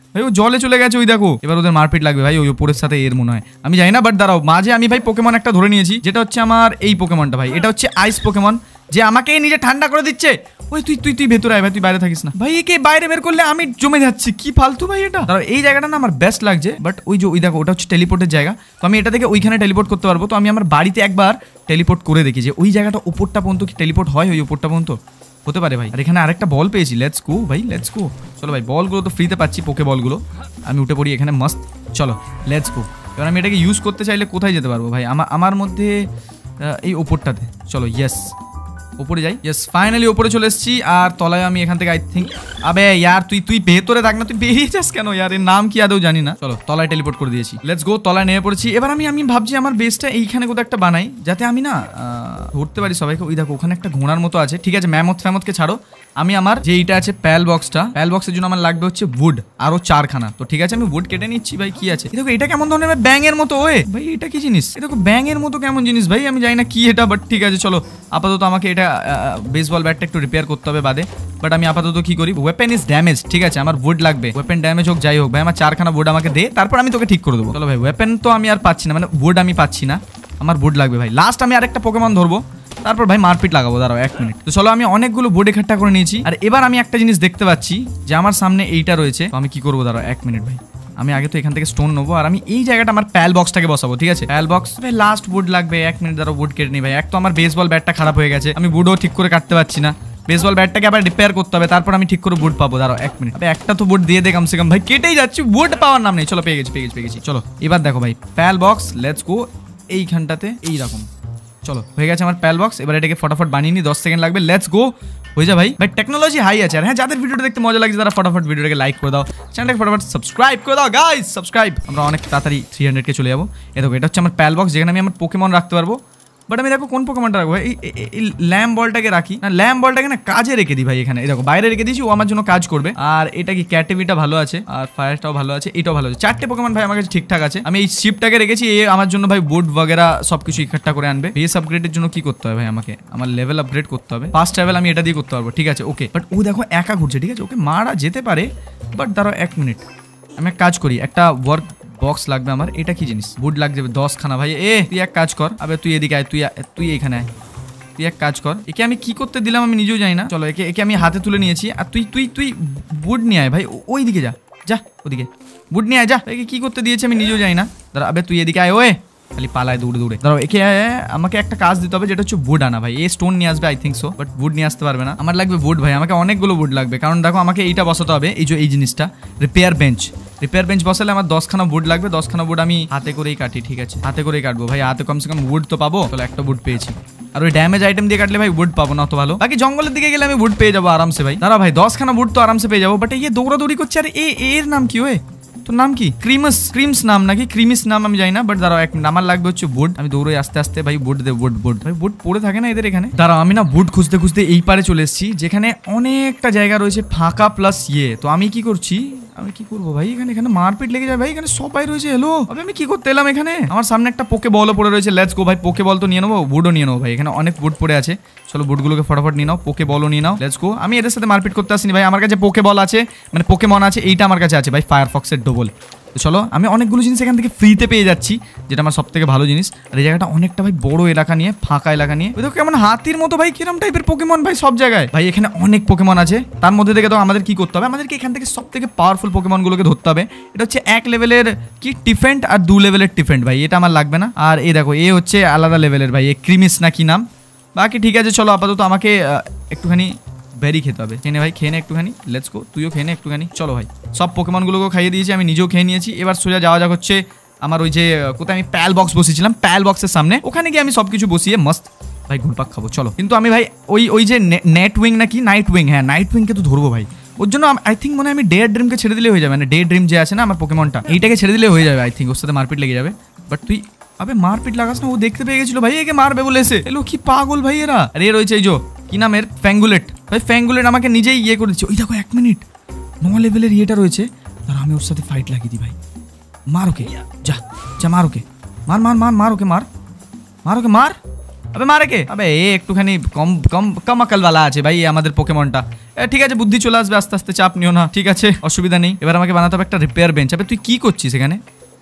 ভাই ও জলে চলে গেছে ওই দেখো। এবার ওদের মারপিট লাগবে ভাই ওই উপরের সাথে এর মনে হয়, আমি জানি না। বাট দাঁড়াও, মাঝে আমি ভাই পোকেমন একটা ধরে নিয়েছি, যেটা হচ্ছে আমার এই পোকেমনটা ভাই। এটা হচ্ছে আইস পোকেমন, যে আমাকে নিজে ঠান্ডা করে দিচ্ছে। ওই তুই তুই তুই ভেতরে আয় ভাই, তুই বাইরে থাকিস না ভাই। একে বাইরে বের করলে আমি জমে যাচ্ছি, কি ফালতু ভাই এটা। দাঁড়াও, এই জায়গাটা না আমার বেস্ট লাগছে। বাট ওই যে ওই দেখো, ওটা হচ্ছে টেলিপোর্টের জায়গা, তো আমি এটা থেকে ওইখানে টেলিপোর্ট করতে পারবো। তো আমি আমার বাড়িতে একবার টেলিপোর্ট করে দেখি যে ওই জায়গাটা উপরটা পর্যন্ত কি টেলিপোর্ট হয়, ওই উপরটা পর্যন্ত হতে পারে ভাই। আর এখানে আরেকটা বল পেয়েছি, লেটস গো ভাই, লেটস গো। চলো ভাই, বলগুলো তো ফ্রিতে পাচ্ছি, পোকে বলগুলো। আমি উঠে পড়ি এখানে মস্ত, চলো লেটস গো। এবার আমি এটাকে ইউজ করতে চাইলে কোথায় যেতে পারবো ভাই? আমার আমার মধ্যে এই ওপরটাতে, চলো ইয়েস ওপরে যাই। ইয়েস, ফাইনালি ওপরে চলে এসেছি। আর তলায় আমি এখান থেকে আই থিঙ্ক, আবে ইয়ার তুই তুই ভেতরে থাক না, তুই বেরিয়ে যাস কেন ইয়ার? এর নাম কি আদৌ জানি না। চলো তলায় টেলিপোর্ট করে দিয়েছি, লেটস গো। তলায় নেমে পড়েছি। এবার আমি আমি ভাবছি আমার বেসটা এইখানে কোথাও একটা বানাই, যাতে আমি না ধরতে পারি সবাইকে। ওই দেখো ওখানে একটা ঘোড়ার মতো আছে, ঠিক আছে। ম্যামথ ফ্যামথকে ছাড়ো, আমি আমার যে এইটা আছে প্যাল বক্সটা, প্যাল বক্সের জন্য আমার লাগবে হচ্ছে উড, আরো চারখানা। তো ঠিক আছে, আমি উড কেটে নিচ্ছি ভাই। কি আছে দেখো, এটা কেমন ধরনের ব্যাং এর মতো? ওয়ে ভাই এটা কি জিনিস? এটা দেখো ব্যাং এর মতো কেমন জিনিস ভাই, আমি জানি না কি এটা। বাট ঠিক আছে চলো, আপাতত আমাকে এটা বেসবল ব্যাটটা একটু রিপেয়ার করতে হবে বাদে। বাট আমি আপাতত কি করি, ওয়েপেন ইজ ড্যামেজ, ঠিক আছে। আমার উড লাগবে, ওয়েপেন ড্যামেজ হোক যাই হোক ভাই, আমার চারখানা উড আমাকে দে, তারপর আমি তোকে ঠিক করে দেবো। চলো ভাই, ওয়েপেন তো আমি আর পাচ্ছি না, মানে উড আমি পাচ্ছি না, আমার উড লাগবে ভাই। লাস্ট আমি আরেকটা পোকেমন ধরবো, তারপর ভাই মারপিট লাগাবো। দাঁড়াও এক মিনিট। তো চলো, আমি অনেকগুলো বোর্ড একট্টা করে নিয়েছি। আর এবার আমি একটা জিনিস দেখতে পাচ্ছি যে আমার সামনে এইটা রয়েছে। তো আমি কি করবো, দাঁড়াও এক মিনিট ভাই। আমি আগে তো এখান থেকে স্টোন নেবো, আর আমি এই জায়গাটা আমার প্যাল বক্সটাকে বসাবো, ঠিক আছে। প্যাল বক্স ভাই লাস্ট বুড লাগবে, এক মিনিট দাঁড়াও, বুড কেটে নি ভাই। এক তো আমার বেসবল ব্যাটটা খারাপ হয়ে গেছে, আমি বুডও ঠিক করে কাটতে পারছি না। বেসবল ব্যাটটাকে আবার রিপেয়ার করতে হবে, তারপর আমি ঠিক করে বুড পাবো। দাঁড়াও এক মিনিট, একটা তো বুড দিয়ে দে কমসে কম ভাই, কেটেই যাচ্ছি, বুড পাওয়ার নাম নেই। চলো পেয়ে গেছি পেয়ে গেছি পেয়ে গেছি। চলো এবার দেখো ভাই, প্যাল বক্স, লেটস গো। এইখানটাতে এইরকম, চলো হয়ে গেছে আমার প্যাল বক্স। এবার এটাকে ফটাফট বানিয়ে নি, দশ সেকেন্ড লাগবে, লেটস গো। হয়ে যা ভাই। ভাই টেকনোলজি হাই আছে। আর হ্যাঁ, যাদের ভিডিওটা দেখতে মজা লাগছে তারা ফটাফট ভিডিওটাকে লাইক করে দাও, চ্যানেলটাকে ফটাফট সাবস্ক্রাইব করে দাও গাইস, সাবস্ক্রাইব। আমরা অনেক তাড়াতাড়ি থ্রি হান্ড্রেড কে চলে যাবো। এ দেখো, এটা হচ্ছে আমার প্যাল বক্স, যেখানে আমি আমার পোকেমন রাখতে পারবো। বাট আমি দেখো কোন পোকেমনটা রাখবো, এই ল্যাম্প বলটাকে রাখি না, ল্যাম্প বলটাকে না কাজে রেখে দিই ভাই। এখানে দেখো বাইরে রেখে দিয়েছি, ও আমার জন্য কাজ করবে। আর এটা কি ক্যাটিভিটা ভালো আছে, আর ফায়ারটাও ভালো আছে, এটাও ভালো আছে। চারটে পোকেমন ভাই আমার কাছে ঠিকঠাক আছে। আমি এই শিপটাকে রেখেছি, এ আমার জন্য ভাই বুট বগেরা সবকিছু ইকট্টা করে আনবে। বেস আপগ্রেডের জন্য কি করতে হবে ভাই, আমাকে আমার লেভেল আপগ্রেড করতে হবে। ফার্স্ট ট্রাভেল আমি এটা দিয়ে করতে পারবো, ঠিক আছে ওকে। বাট ও দেখো একা ঘুরছে, ঠিক আছে, ওকে মারা যেতে পারে। বাট দাঁড়াও এক মিনিট, আমি এক কাজ করি, একটা ওয়ার্ক বক্স লাগবে আমার। এটা কি জিনিস, বুট লাগবে দশ খানা ভাই। এ তুই এক কাজ কর, আবে তুই এদিকে আয়, তুই তুই এইখানে আয়, তুই এক কাজ কর। একে আমি কি করতে দিলাম আমি নিজেও জানি না। চলো একে একে আমি হাতে তুলে নিয়েছি। আর তুই তুই তুই বুট নিয়ে আয় ভাই, ওই দিকে যা যা, ওদিকে বুট নিয়ে আয় যা। একে কি করতে দিয়েছে আমি নিজেও জানি না। দাঁড়া, আবে তুই এদিকে আয়, ওয়ে খালি পালায় দৌড়ে দৌড়ে। ধরো একে আমাকে একটা কাজ দিতে হবে, যেটা হচ্ছে বুড আনা ভাই। এই স্টোন নিয়ে আসবে I think so, but wood নিয়ে আসতে পারবে না। আমার লাগবে বুড ভাই, আমাকে অনেকগুলো বুড লাগবে। কারণ দেখো আমাকে এইটা বসাতে হবে, এই যে এই জিনিসটা রিপেয়ার বেঞ্চ। রিপেয়ার বেঞ্চ বসালে আমার দশখানা বুড লাগবে। দশখানা বুড আমি হাতে করেই কাটি, ঠিক আছে, হাতে করেই কাটবো ভাই। হাতে কমসে কম বুড তো পাবো। তাহলে একটা বুড পেয়েছি। আর ওই ড্যামেজ আইটেম দিয়ে কাটলে ভাই বুড পাবো না, তো ভালো। বাকি জঙ্গলের দিকে গেলে আমি বুড পেয়ে যাবো আরামসে ভাই। দাঁড়া ভাই, দশখানা বুড তো আরামসে পেয়ে যাবো। বাট এই দৌড়াদৌড়ি করছে, আর এর নাম কি ওয়ে, তোর নাম কি? ক্রিমাস, ক্রিমস নাম নাকি ক্রিমিস নাম আমি জানি না। বাট দাঁড়াও এক মিনিট, আমার লাগবে হচ্ছে বুট। আমি দৌড়ে আস্তে আস্তে ভাই বুট দে, বুট বুট ভাই, বুট পড়ে থাকে না এদের এখানে। দাঁড়াও আমি না বুট খুঁজতে খুঁজতে এই পারে চলে এসেছি, যেখানে অনেকটা জায়গা রয়েছে ফাঁকা প্লাস ইয়ে। তো আমি কি করছি, আমি কি করবো ভাই, এখানে এখানে মারপিট লেগে যায় ভাই। এখানে সবাই রয়েছে, হ্যালো ভাই, আমি কি করতে এলাম এখানে? আমার সামনে একটা পোকে বলও পড়ে রয়েছে, লেটস গো ভাই। পোকে বল তো নিয়ে নেবো, বুটও নিয়ে নেবো ভাই। এখানে অনেক বুট পড়ে আছে, চলো বুটগুলোকে ফটাফট নিয়ে নাও, পোকে বলও নিয়ে নাও, লেটস গো। আমি এদের সাথে মারপিট করতে আসিনি ভাই, আমার কাছে পোকে বল আছে, মানে পোকেমন আছে, এইটা আমার কাছে আছে ভাই, ফায়ারফক্সের ডবল। তো চলো, আমি অনেকগুলো জিনিস এখান থেকে ফ্রিতে পেয়ে যাচ্ছি, যেটা আমার সব থেকে ভালো জিনিস। আর এই জায়গাটা অনেকটা ভাই বড় এলাকা নিয়ে, ফাঁকা এলাকা নিয়ে। ওই দেখো কেমন হাতির মতো ভাই, কিরম টাইপের পোকেমন ভাই সব জায়গায় ভাই। এখানে অনেক পোকেমন আছে, তার মধ্যে থেকে তো আমাদের কি করতে হবে, আমাদেরকে এখান থেকে সব থেকে পাওয়ারফুল পোকেমন গুলোকে ধরতে হবে। এটা হচ্ছে এক লেভেলের কি টিফেন্ট, আর দু লেভেলের টিফেন্ট ভাই, এটা আমার লাগবে না। আর এই দেখো, এ হচ্ছে আলাদা লেভেলের ভাই, এ ক্রিমিস না কি নাম। বাকি ঠিক আছে, চলো আপাতত আমাকে একটুখানি বেরি খেতে হবে। খেয়ে নে ভাই, খেয়ে নে একটুখানি, লেটস গো। তুইও খেয়ে নে একটুখানি। চলো ভাই, সব পোকেমনগুলোকে খাইয়ে দিয়েছি, আমি নিজেও খেয়ে নিয়েছি। এবার সোজা যাওয়া যাক হচ্ছে আমার ওই যে কোথায় আমি প্যাল বক্স বসিয়েছিলাম, প্যাল বক্সের সামনে, ওখানে গিয়ে আমি সবকিছু বসিয়ে মস্ত ভাই ঘুরপাক খাবো। চলো, কিন্তু আমি ভাই ওই ওই যে নেট উইং নাকি নাইট উইং, হ্যাঁ নাইট উইংকে তো ধরবো ভাই। ওর জন্য আই থিঙ্ক মনে হয় আমি ডে ড্রিমকে ছেড়ে দিলে হয়ে যাবে, মানে ডে ড্রিম যে আছে না আমার পোকেমনটা, এইটাকে ছেড়ে দিলে হয়ে যাবে আই থিঙ্ক। ওর সাথে মারপিট লেগে যাবে। বাট তুই আবে মারপিট লাগাস না, ও দেখতে পেয়ে গেছিল ভাই, একে মারবে বলে এসে এলো। কি পাগল ভাই এরা। আর এ রয়েছে এই যে কি নামের ফ্যাঙ্গুলেট ভাই, ফ্যাঙ্গুলেট আমাকে নিজেই ইয়ে করে দিচ্ছে। ওই দেখো এক মিনিট, ন লেভেলের ইয়েটা রয়েছে, আর আমি ওর সাথে ফাইট লাগিয়ে দিই ভাই। মার ওকে, যা যা মার ওকে, মার মার মার মার ওকে, মার মার ওকে, মার আবে মারে কে? আবে এ একটুখানি কম কম কম আকল वाला আছে ভাই আমাদের পোকেমনটা। ঠিক আছে বুদ্ধি চলে আসবে আস্তে আস্তে, চাপ নিও না। ঠিক আছে অসুবিধা নেই। এবার আমাকে বানাতে হবে একটা রিপেয়ার বেঞ্চ। আবে তুই কি করছিস এখানে?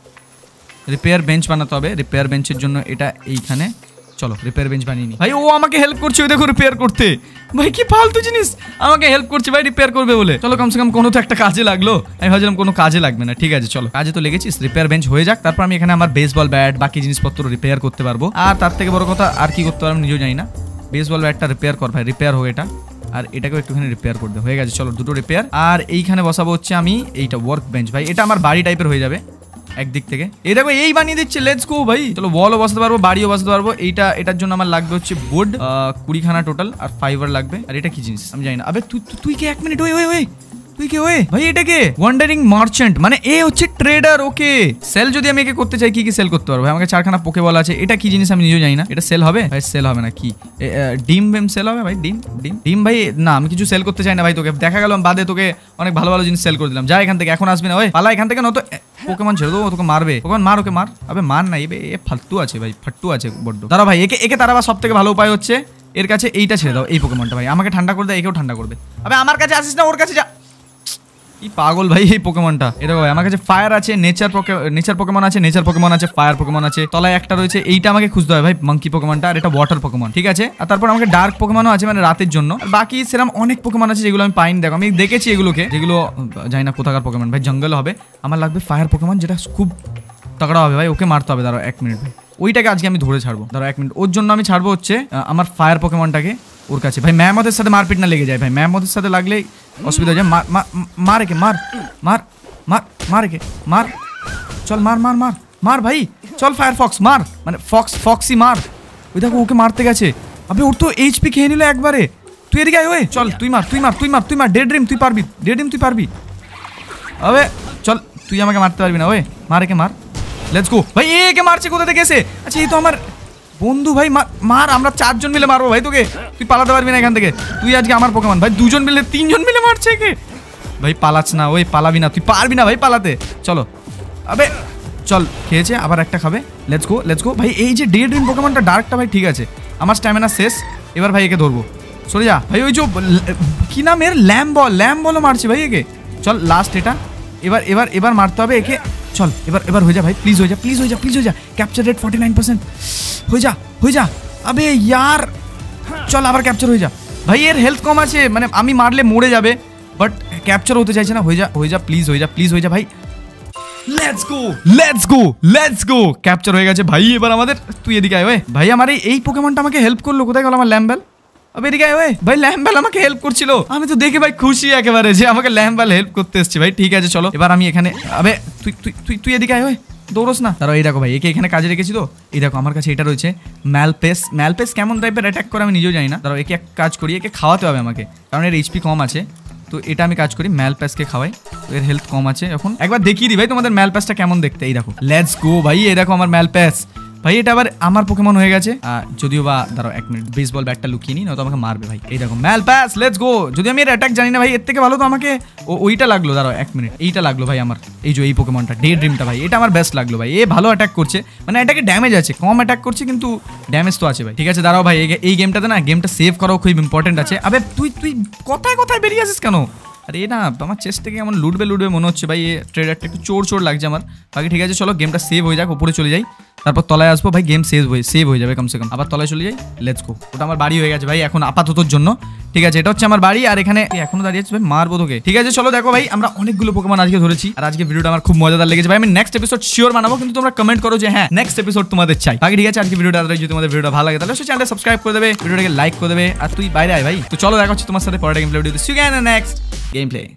রিপেয়ার বেঞ্চ বানাতে হবে। রিপেয়ার বেঞ্চের জন্য এটা এইখানে, চলো রিপেয়ার বেঞ্চ বানিয়ে নি। ভাই ও আমাকে হেল্প করছে, ওই দেখো রিপেয়ার করতে। ভাই কি ফালতু জিনিস, আমাকে হেল্প করছে ভাই রিপেয়ার করবে বলে। চলো কমসে কম কোনো তো একটা কাজে লাগলো। আমি ভাবছিলাম কোনো কাজে লাগবে না। ঠিক আছে চলো, কাজে তো লেগেছিস। রিপেয়ার বেঞ্চ হয়ে যাক, তারপর আমি এখানে আমার বেসবল ব্যাট বাকি জিনিসপত্র রিপেয়ার করতে পারবো। আর তার থেকে বড় কথা আর কি করতে পারবো নিজেও জানি না। বেসবল ব্যাটটা রিপেয়ার কর ভাই, রিপেয়ার হোক এটা। আর এটাকেও একটুখানি রিপেয়ার করতে হয়ে গেছে। চলো দুটো রিপেয়ার। আর এইখানে বসাবো হচ্ছে আমি এইটা ওয়ার্ক বেঞ্চ। ভাই এটা আমার বাড়ি টাইপের হয়ে যাবে একদিক থেকে। এই দেখো এই বানিয়ে দিচ্ছে, লেটস গো ভাই। চলো ওয়ালও বসাতে পারবো, বাড়িও বসাতে পারবো। এইটা এটার জন্য আমার লাগবে হচ্ছে বোর্ড কুড়িখানা টোটাল, আর ফাইবার লাগবে। আর এটা কি জিনিস আমি জানি না। আবে তুই তুই কি এক মিনিট ওই ওই ওই তুই কে ওয়ে ভাই? এটা কে? ওয়ান্ডারিং মার্চেন্ট, মানে এ হচ্ছে ট্রেডার। ওকে সেল যদি আমি একে করতে চাই কি কি সেল করতে পারবো? আমাকে চারখানা পোকে বলা আছে। এটা কি জিনিস আমি নিজেও জানি না। এটা সেল হবে ভাই? সেল হবে না কি? ডিম বেম সেল হবে ভাই? ডিম ডিম ডিম ভাই না, আমি কিছু সেল করতে চাই না ভাই। তোকে দেখা গেল বাদে তোকে অনেক ভালো ভালো জিনিস সেল করে দিলাম। যা এখান থেকে, এখন আসবি না ওই পালা এখান থেকে, নয়তো পোকেমন ছেড়ে দেবো, তোকে মারবে। পোকেমন মার, ওকে মার। আবে মার না, এ ফালতু আছে ভাই, ফাট্টু আছে বড্ড। দাঁড়া ভাই, একে একে তারা সব থেকে ভালো উপায় হচ্ছে এর কাছে এইটা ছেড়ে দাও, এই পোকেমনটা ভাই আমাকে ঠান্ডা করে দেয়, একেও ঠান্ডা করবে। আবে আমার কাছে আসিস না, ওর কাছে যা। কি পাগল ভাই এই পোকেমনটা। এটা ভাই আমার কাছে ফায়ার আছে, নেচার নেচার পোকেমন আছে, নেচার পোকেমন আছে, ফায়ার পোকেমন আছে, তলায় একটা রয়েছে। এইটা আমাকে খুঁজতে হয় ভাই, মাঙ্কি পোকেমনটা। আর এটা ওয়াটার পোকেমন, ঠিক আছে। আর তারপর আমাকে ডার্ক পোকেমনও আছে, মানে রাতের জন্য। আর বাকি সেরকম অনেক পোকেমন আছে যেগুলো আমি পাইনি। দেখো আমি দেখেছি এগুলোকে, যেগুলো জানি না কোথাকার পোকেমন ভাই, জঙ্গল হবে। আমার লাগবে ফায়ার পোকেমন, যেটা খুব তগড়া হবে ভাই। ওকে মারতে হবে, দাঁড়াও এক মিনিট ভাই। ওইটাকে আজকে আমি ধরে ছাড়বো, দাঁড়াও এক মিনিট। ওর জন্য আমি ছাড়বো হচ্ছে আমার ফায়ার পোকেমনটাকে ওর কাছে। ভাই ম্যামদের সাথে মারপিট না লেগে যায় ভাই, ম্যামদের সাথে লাগলে অসুবিধা হয়ে যায়। মার মার একে, মার মার মার মার একে, মার। চল মার মার মার মার ভাই, চল ফায়ার ফক্স মার, মানে ফক্স ফক্সি মার। ওই দেখো ওকে মারতে গেছে। আবে ওর তো এইচপি খেয়ে নিল একবারে। তুই এদিকে আয়, ওই চল তুই মার তুই মার তুই মার তুই মার ডেড ড্রিম তুই পারবি, ডেড ড্রিম তুই পারবি। আবে চল, তুই আমাকে মারতে পারবি না। ওই মার একে, মার। লেটস গো ভাই। একে মারছে কোথা থেকে এসে? আচ্ছা এই তো আমার বন্ধু ভাই। মার, আমরা চারজন মিলে মারবো ভাই তোকে। তুই পালাতে পারবি না এখান থেকে। তুই আজকে আমার পোকেমন ভাই, দুজন মিলে তিনজন মিলে মারছে একে ভাই। পালাচ্ছ না, ওই পালাবি না, তুই পারবি না ভাই পালাতে। চলো আবে চল, খেয়েছে আবার একটা খাবে। লেটস গো লেটস গো ভাই। এই যে ডে ড্রিম পোকেমনটা ডার্কটা ভাই, ঠিক আছে আমার স্ট্যামিনা শেষ। এবার ভাই একে ধরবো, সরে যা ভাই। ওই যে কি নাম এর, ল্যাম বল, ল্যাম বলও মারছে ভাই একে। চল লাস্ট এটা, এবার এবার এবার মারতে হবে একে। চল এবার এবার হয়ে যা ভাই, প্লিজ হয়ে যা, প্লিজ হয়ে যা, প্লিজ হয়ে যা। Capture rate forty nine percent, হয়ে যা হয়ে যা। আবে ইয়ার চল আবার ক্যাপচার হয়ে যা ভাই। এর হেলথ কম আছে, মানে আমি মারলে মরে যাবে, বাট ক্যাপচার হতে চাইছে না। হয়ে যা হয়ে যা, প্লিজ হয়ে যা, প্লিজ হয়ে যা ভাই। Let's go let's go let's go, capture হয়ে গেছে ভাই এবার আমাদের। তুই এদিকে আয় ওই ভাই। আমার এই পোকেমনটা আমাকে হেল্প করলো, কোথায় গেল আমার ল্যাম্বেল? আবে এদিকে আয় ওই ভাই, ল্যাম্বেল আমাকে হেল্প করছিল। আমি তো দেখে ভাই খুশি একেবারে যে আমাকে ল্যাম্বেল হেল্প করতে এসছে ভাই। ঠিক আছে চলো এবার আমি এখানে। আবে তুই তুই তুই তুই এদিকে আয় ওই, দৌড়োস না। তারও এই দেখো ভাই, একে এখানে কাজে রেখেছি তো। এই দেখো আমার কাছে এটা রয়েছে ম্যালপেস। ম্যালপেস কেমন টাইপের অ্যাটাক করে আমি নিজেও জানি না। তারও একে এক কাজ করি, একে খাওয়াতে হবে আমাকে, কারণ এর এইচপি কম আছে। তো এটা আমি কাজ করি, ম্যালপ্যাসকে খাওয়াই। এর হেলথ কম আছে এখন। একবার দেখিয়ে দিই ভাই তোমাদের ম্যালপ্যাসটা কেমন দেখতে। এই দেখো লেটস গো ভাই, এই দেখো আমার ম্যালপ্যাস ভাই। এটা আবার আমার পোকেমন হয়ে গেছে। যদিও বা দাঁড়াও এক মিনিট, বেসবল ব্যাটটা লুকিয়ে নিই, নয়তো আমাকে মারবে ভাই। এই দেখো ম্যালপ্যাস, লেটস গো। যদি আমি এর অ্যাটাক জানি না ভাই, এর থেকে ভালো তো আমাকে ওইটা লাগলো। দাঁড়াও এক মিনিট, এইটা লাগলো ভাই আমার। এই যে এই পোকেমনটা ডে ড্রিমটা ভাই, এটা আমার বেস্ট লাগলো ভাই। এ ভালো অ্যাটাক করছে, মানে এটাকে ড্যামেজ আছে, কম অ্যাটাক করছে কিন্তু ড্যামেজ তো আছে ভাই। ঠিক আছে দাঁড়াও ভাই, এই গেমটাতে না, গেমটা সেভ করাও খুব ইম্পর্টেন্ট আছে। আবে তুই তুই কোথায় কোথায় বেরিয়ে আসিস কেন? আরে না আমার চেস্ট থেকে এমন লুটবে লুটবে মনে হচ্ছে ভাই। এ ট্রেডারটা একটু চোর চোর লাগছে আমার। বাকি ঠিক আছে চলো, গেমটা সেভ হয়ে যাক, উপরে চলে যাই, তারপর তলায় আসবো ভাই। গেম সেভ হয়ে সেভ হয়ে যাবে কমসে কম। আবার তলায় চলে যাই, লেটস গো। ওটা আমার বাড়ি হয়ে গেছে ভাই এখন আপাততর জন্য। ঠিক আছে এটা হচ্ছে আমার বাড়ি, আর এখানে এখনো দাঁড়িয়ে আছে ভাই, মারবো তোকে। ঠিক আছে চলো দেখো ভাই, আমরা অনেকগুলো পোকেমন আজকে ধরেছি, আর আজকে ভিডিওটা আমার খুব মজাদার লেগেছে ভাই। আমি নেক্সট এপিসোড শিওর বানাবো, কিন্তু তোমরা কমেন্ট করো যে হ্যাঁ নেক্সট এপিসোড তোমাদের চাই। বাকি ঠিক আছে আজকে ভিডিওটা, যদি তোমাদের ভিডিওটা ভালো লাগে তাহলে অবশ্যই চ্যানেলটা সাবস্ক্রাইব করে দেবে, ভিডিওটাকে লাইক করে দেবে। আর তুই বাইরে আয় ভাই। তো চলো দেখা হচ্ছে তোমার সাথে পরের গেম প্লে ভিডিওতে। See you again in next game play.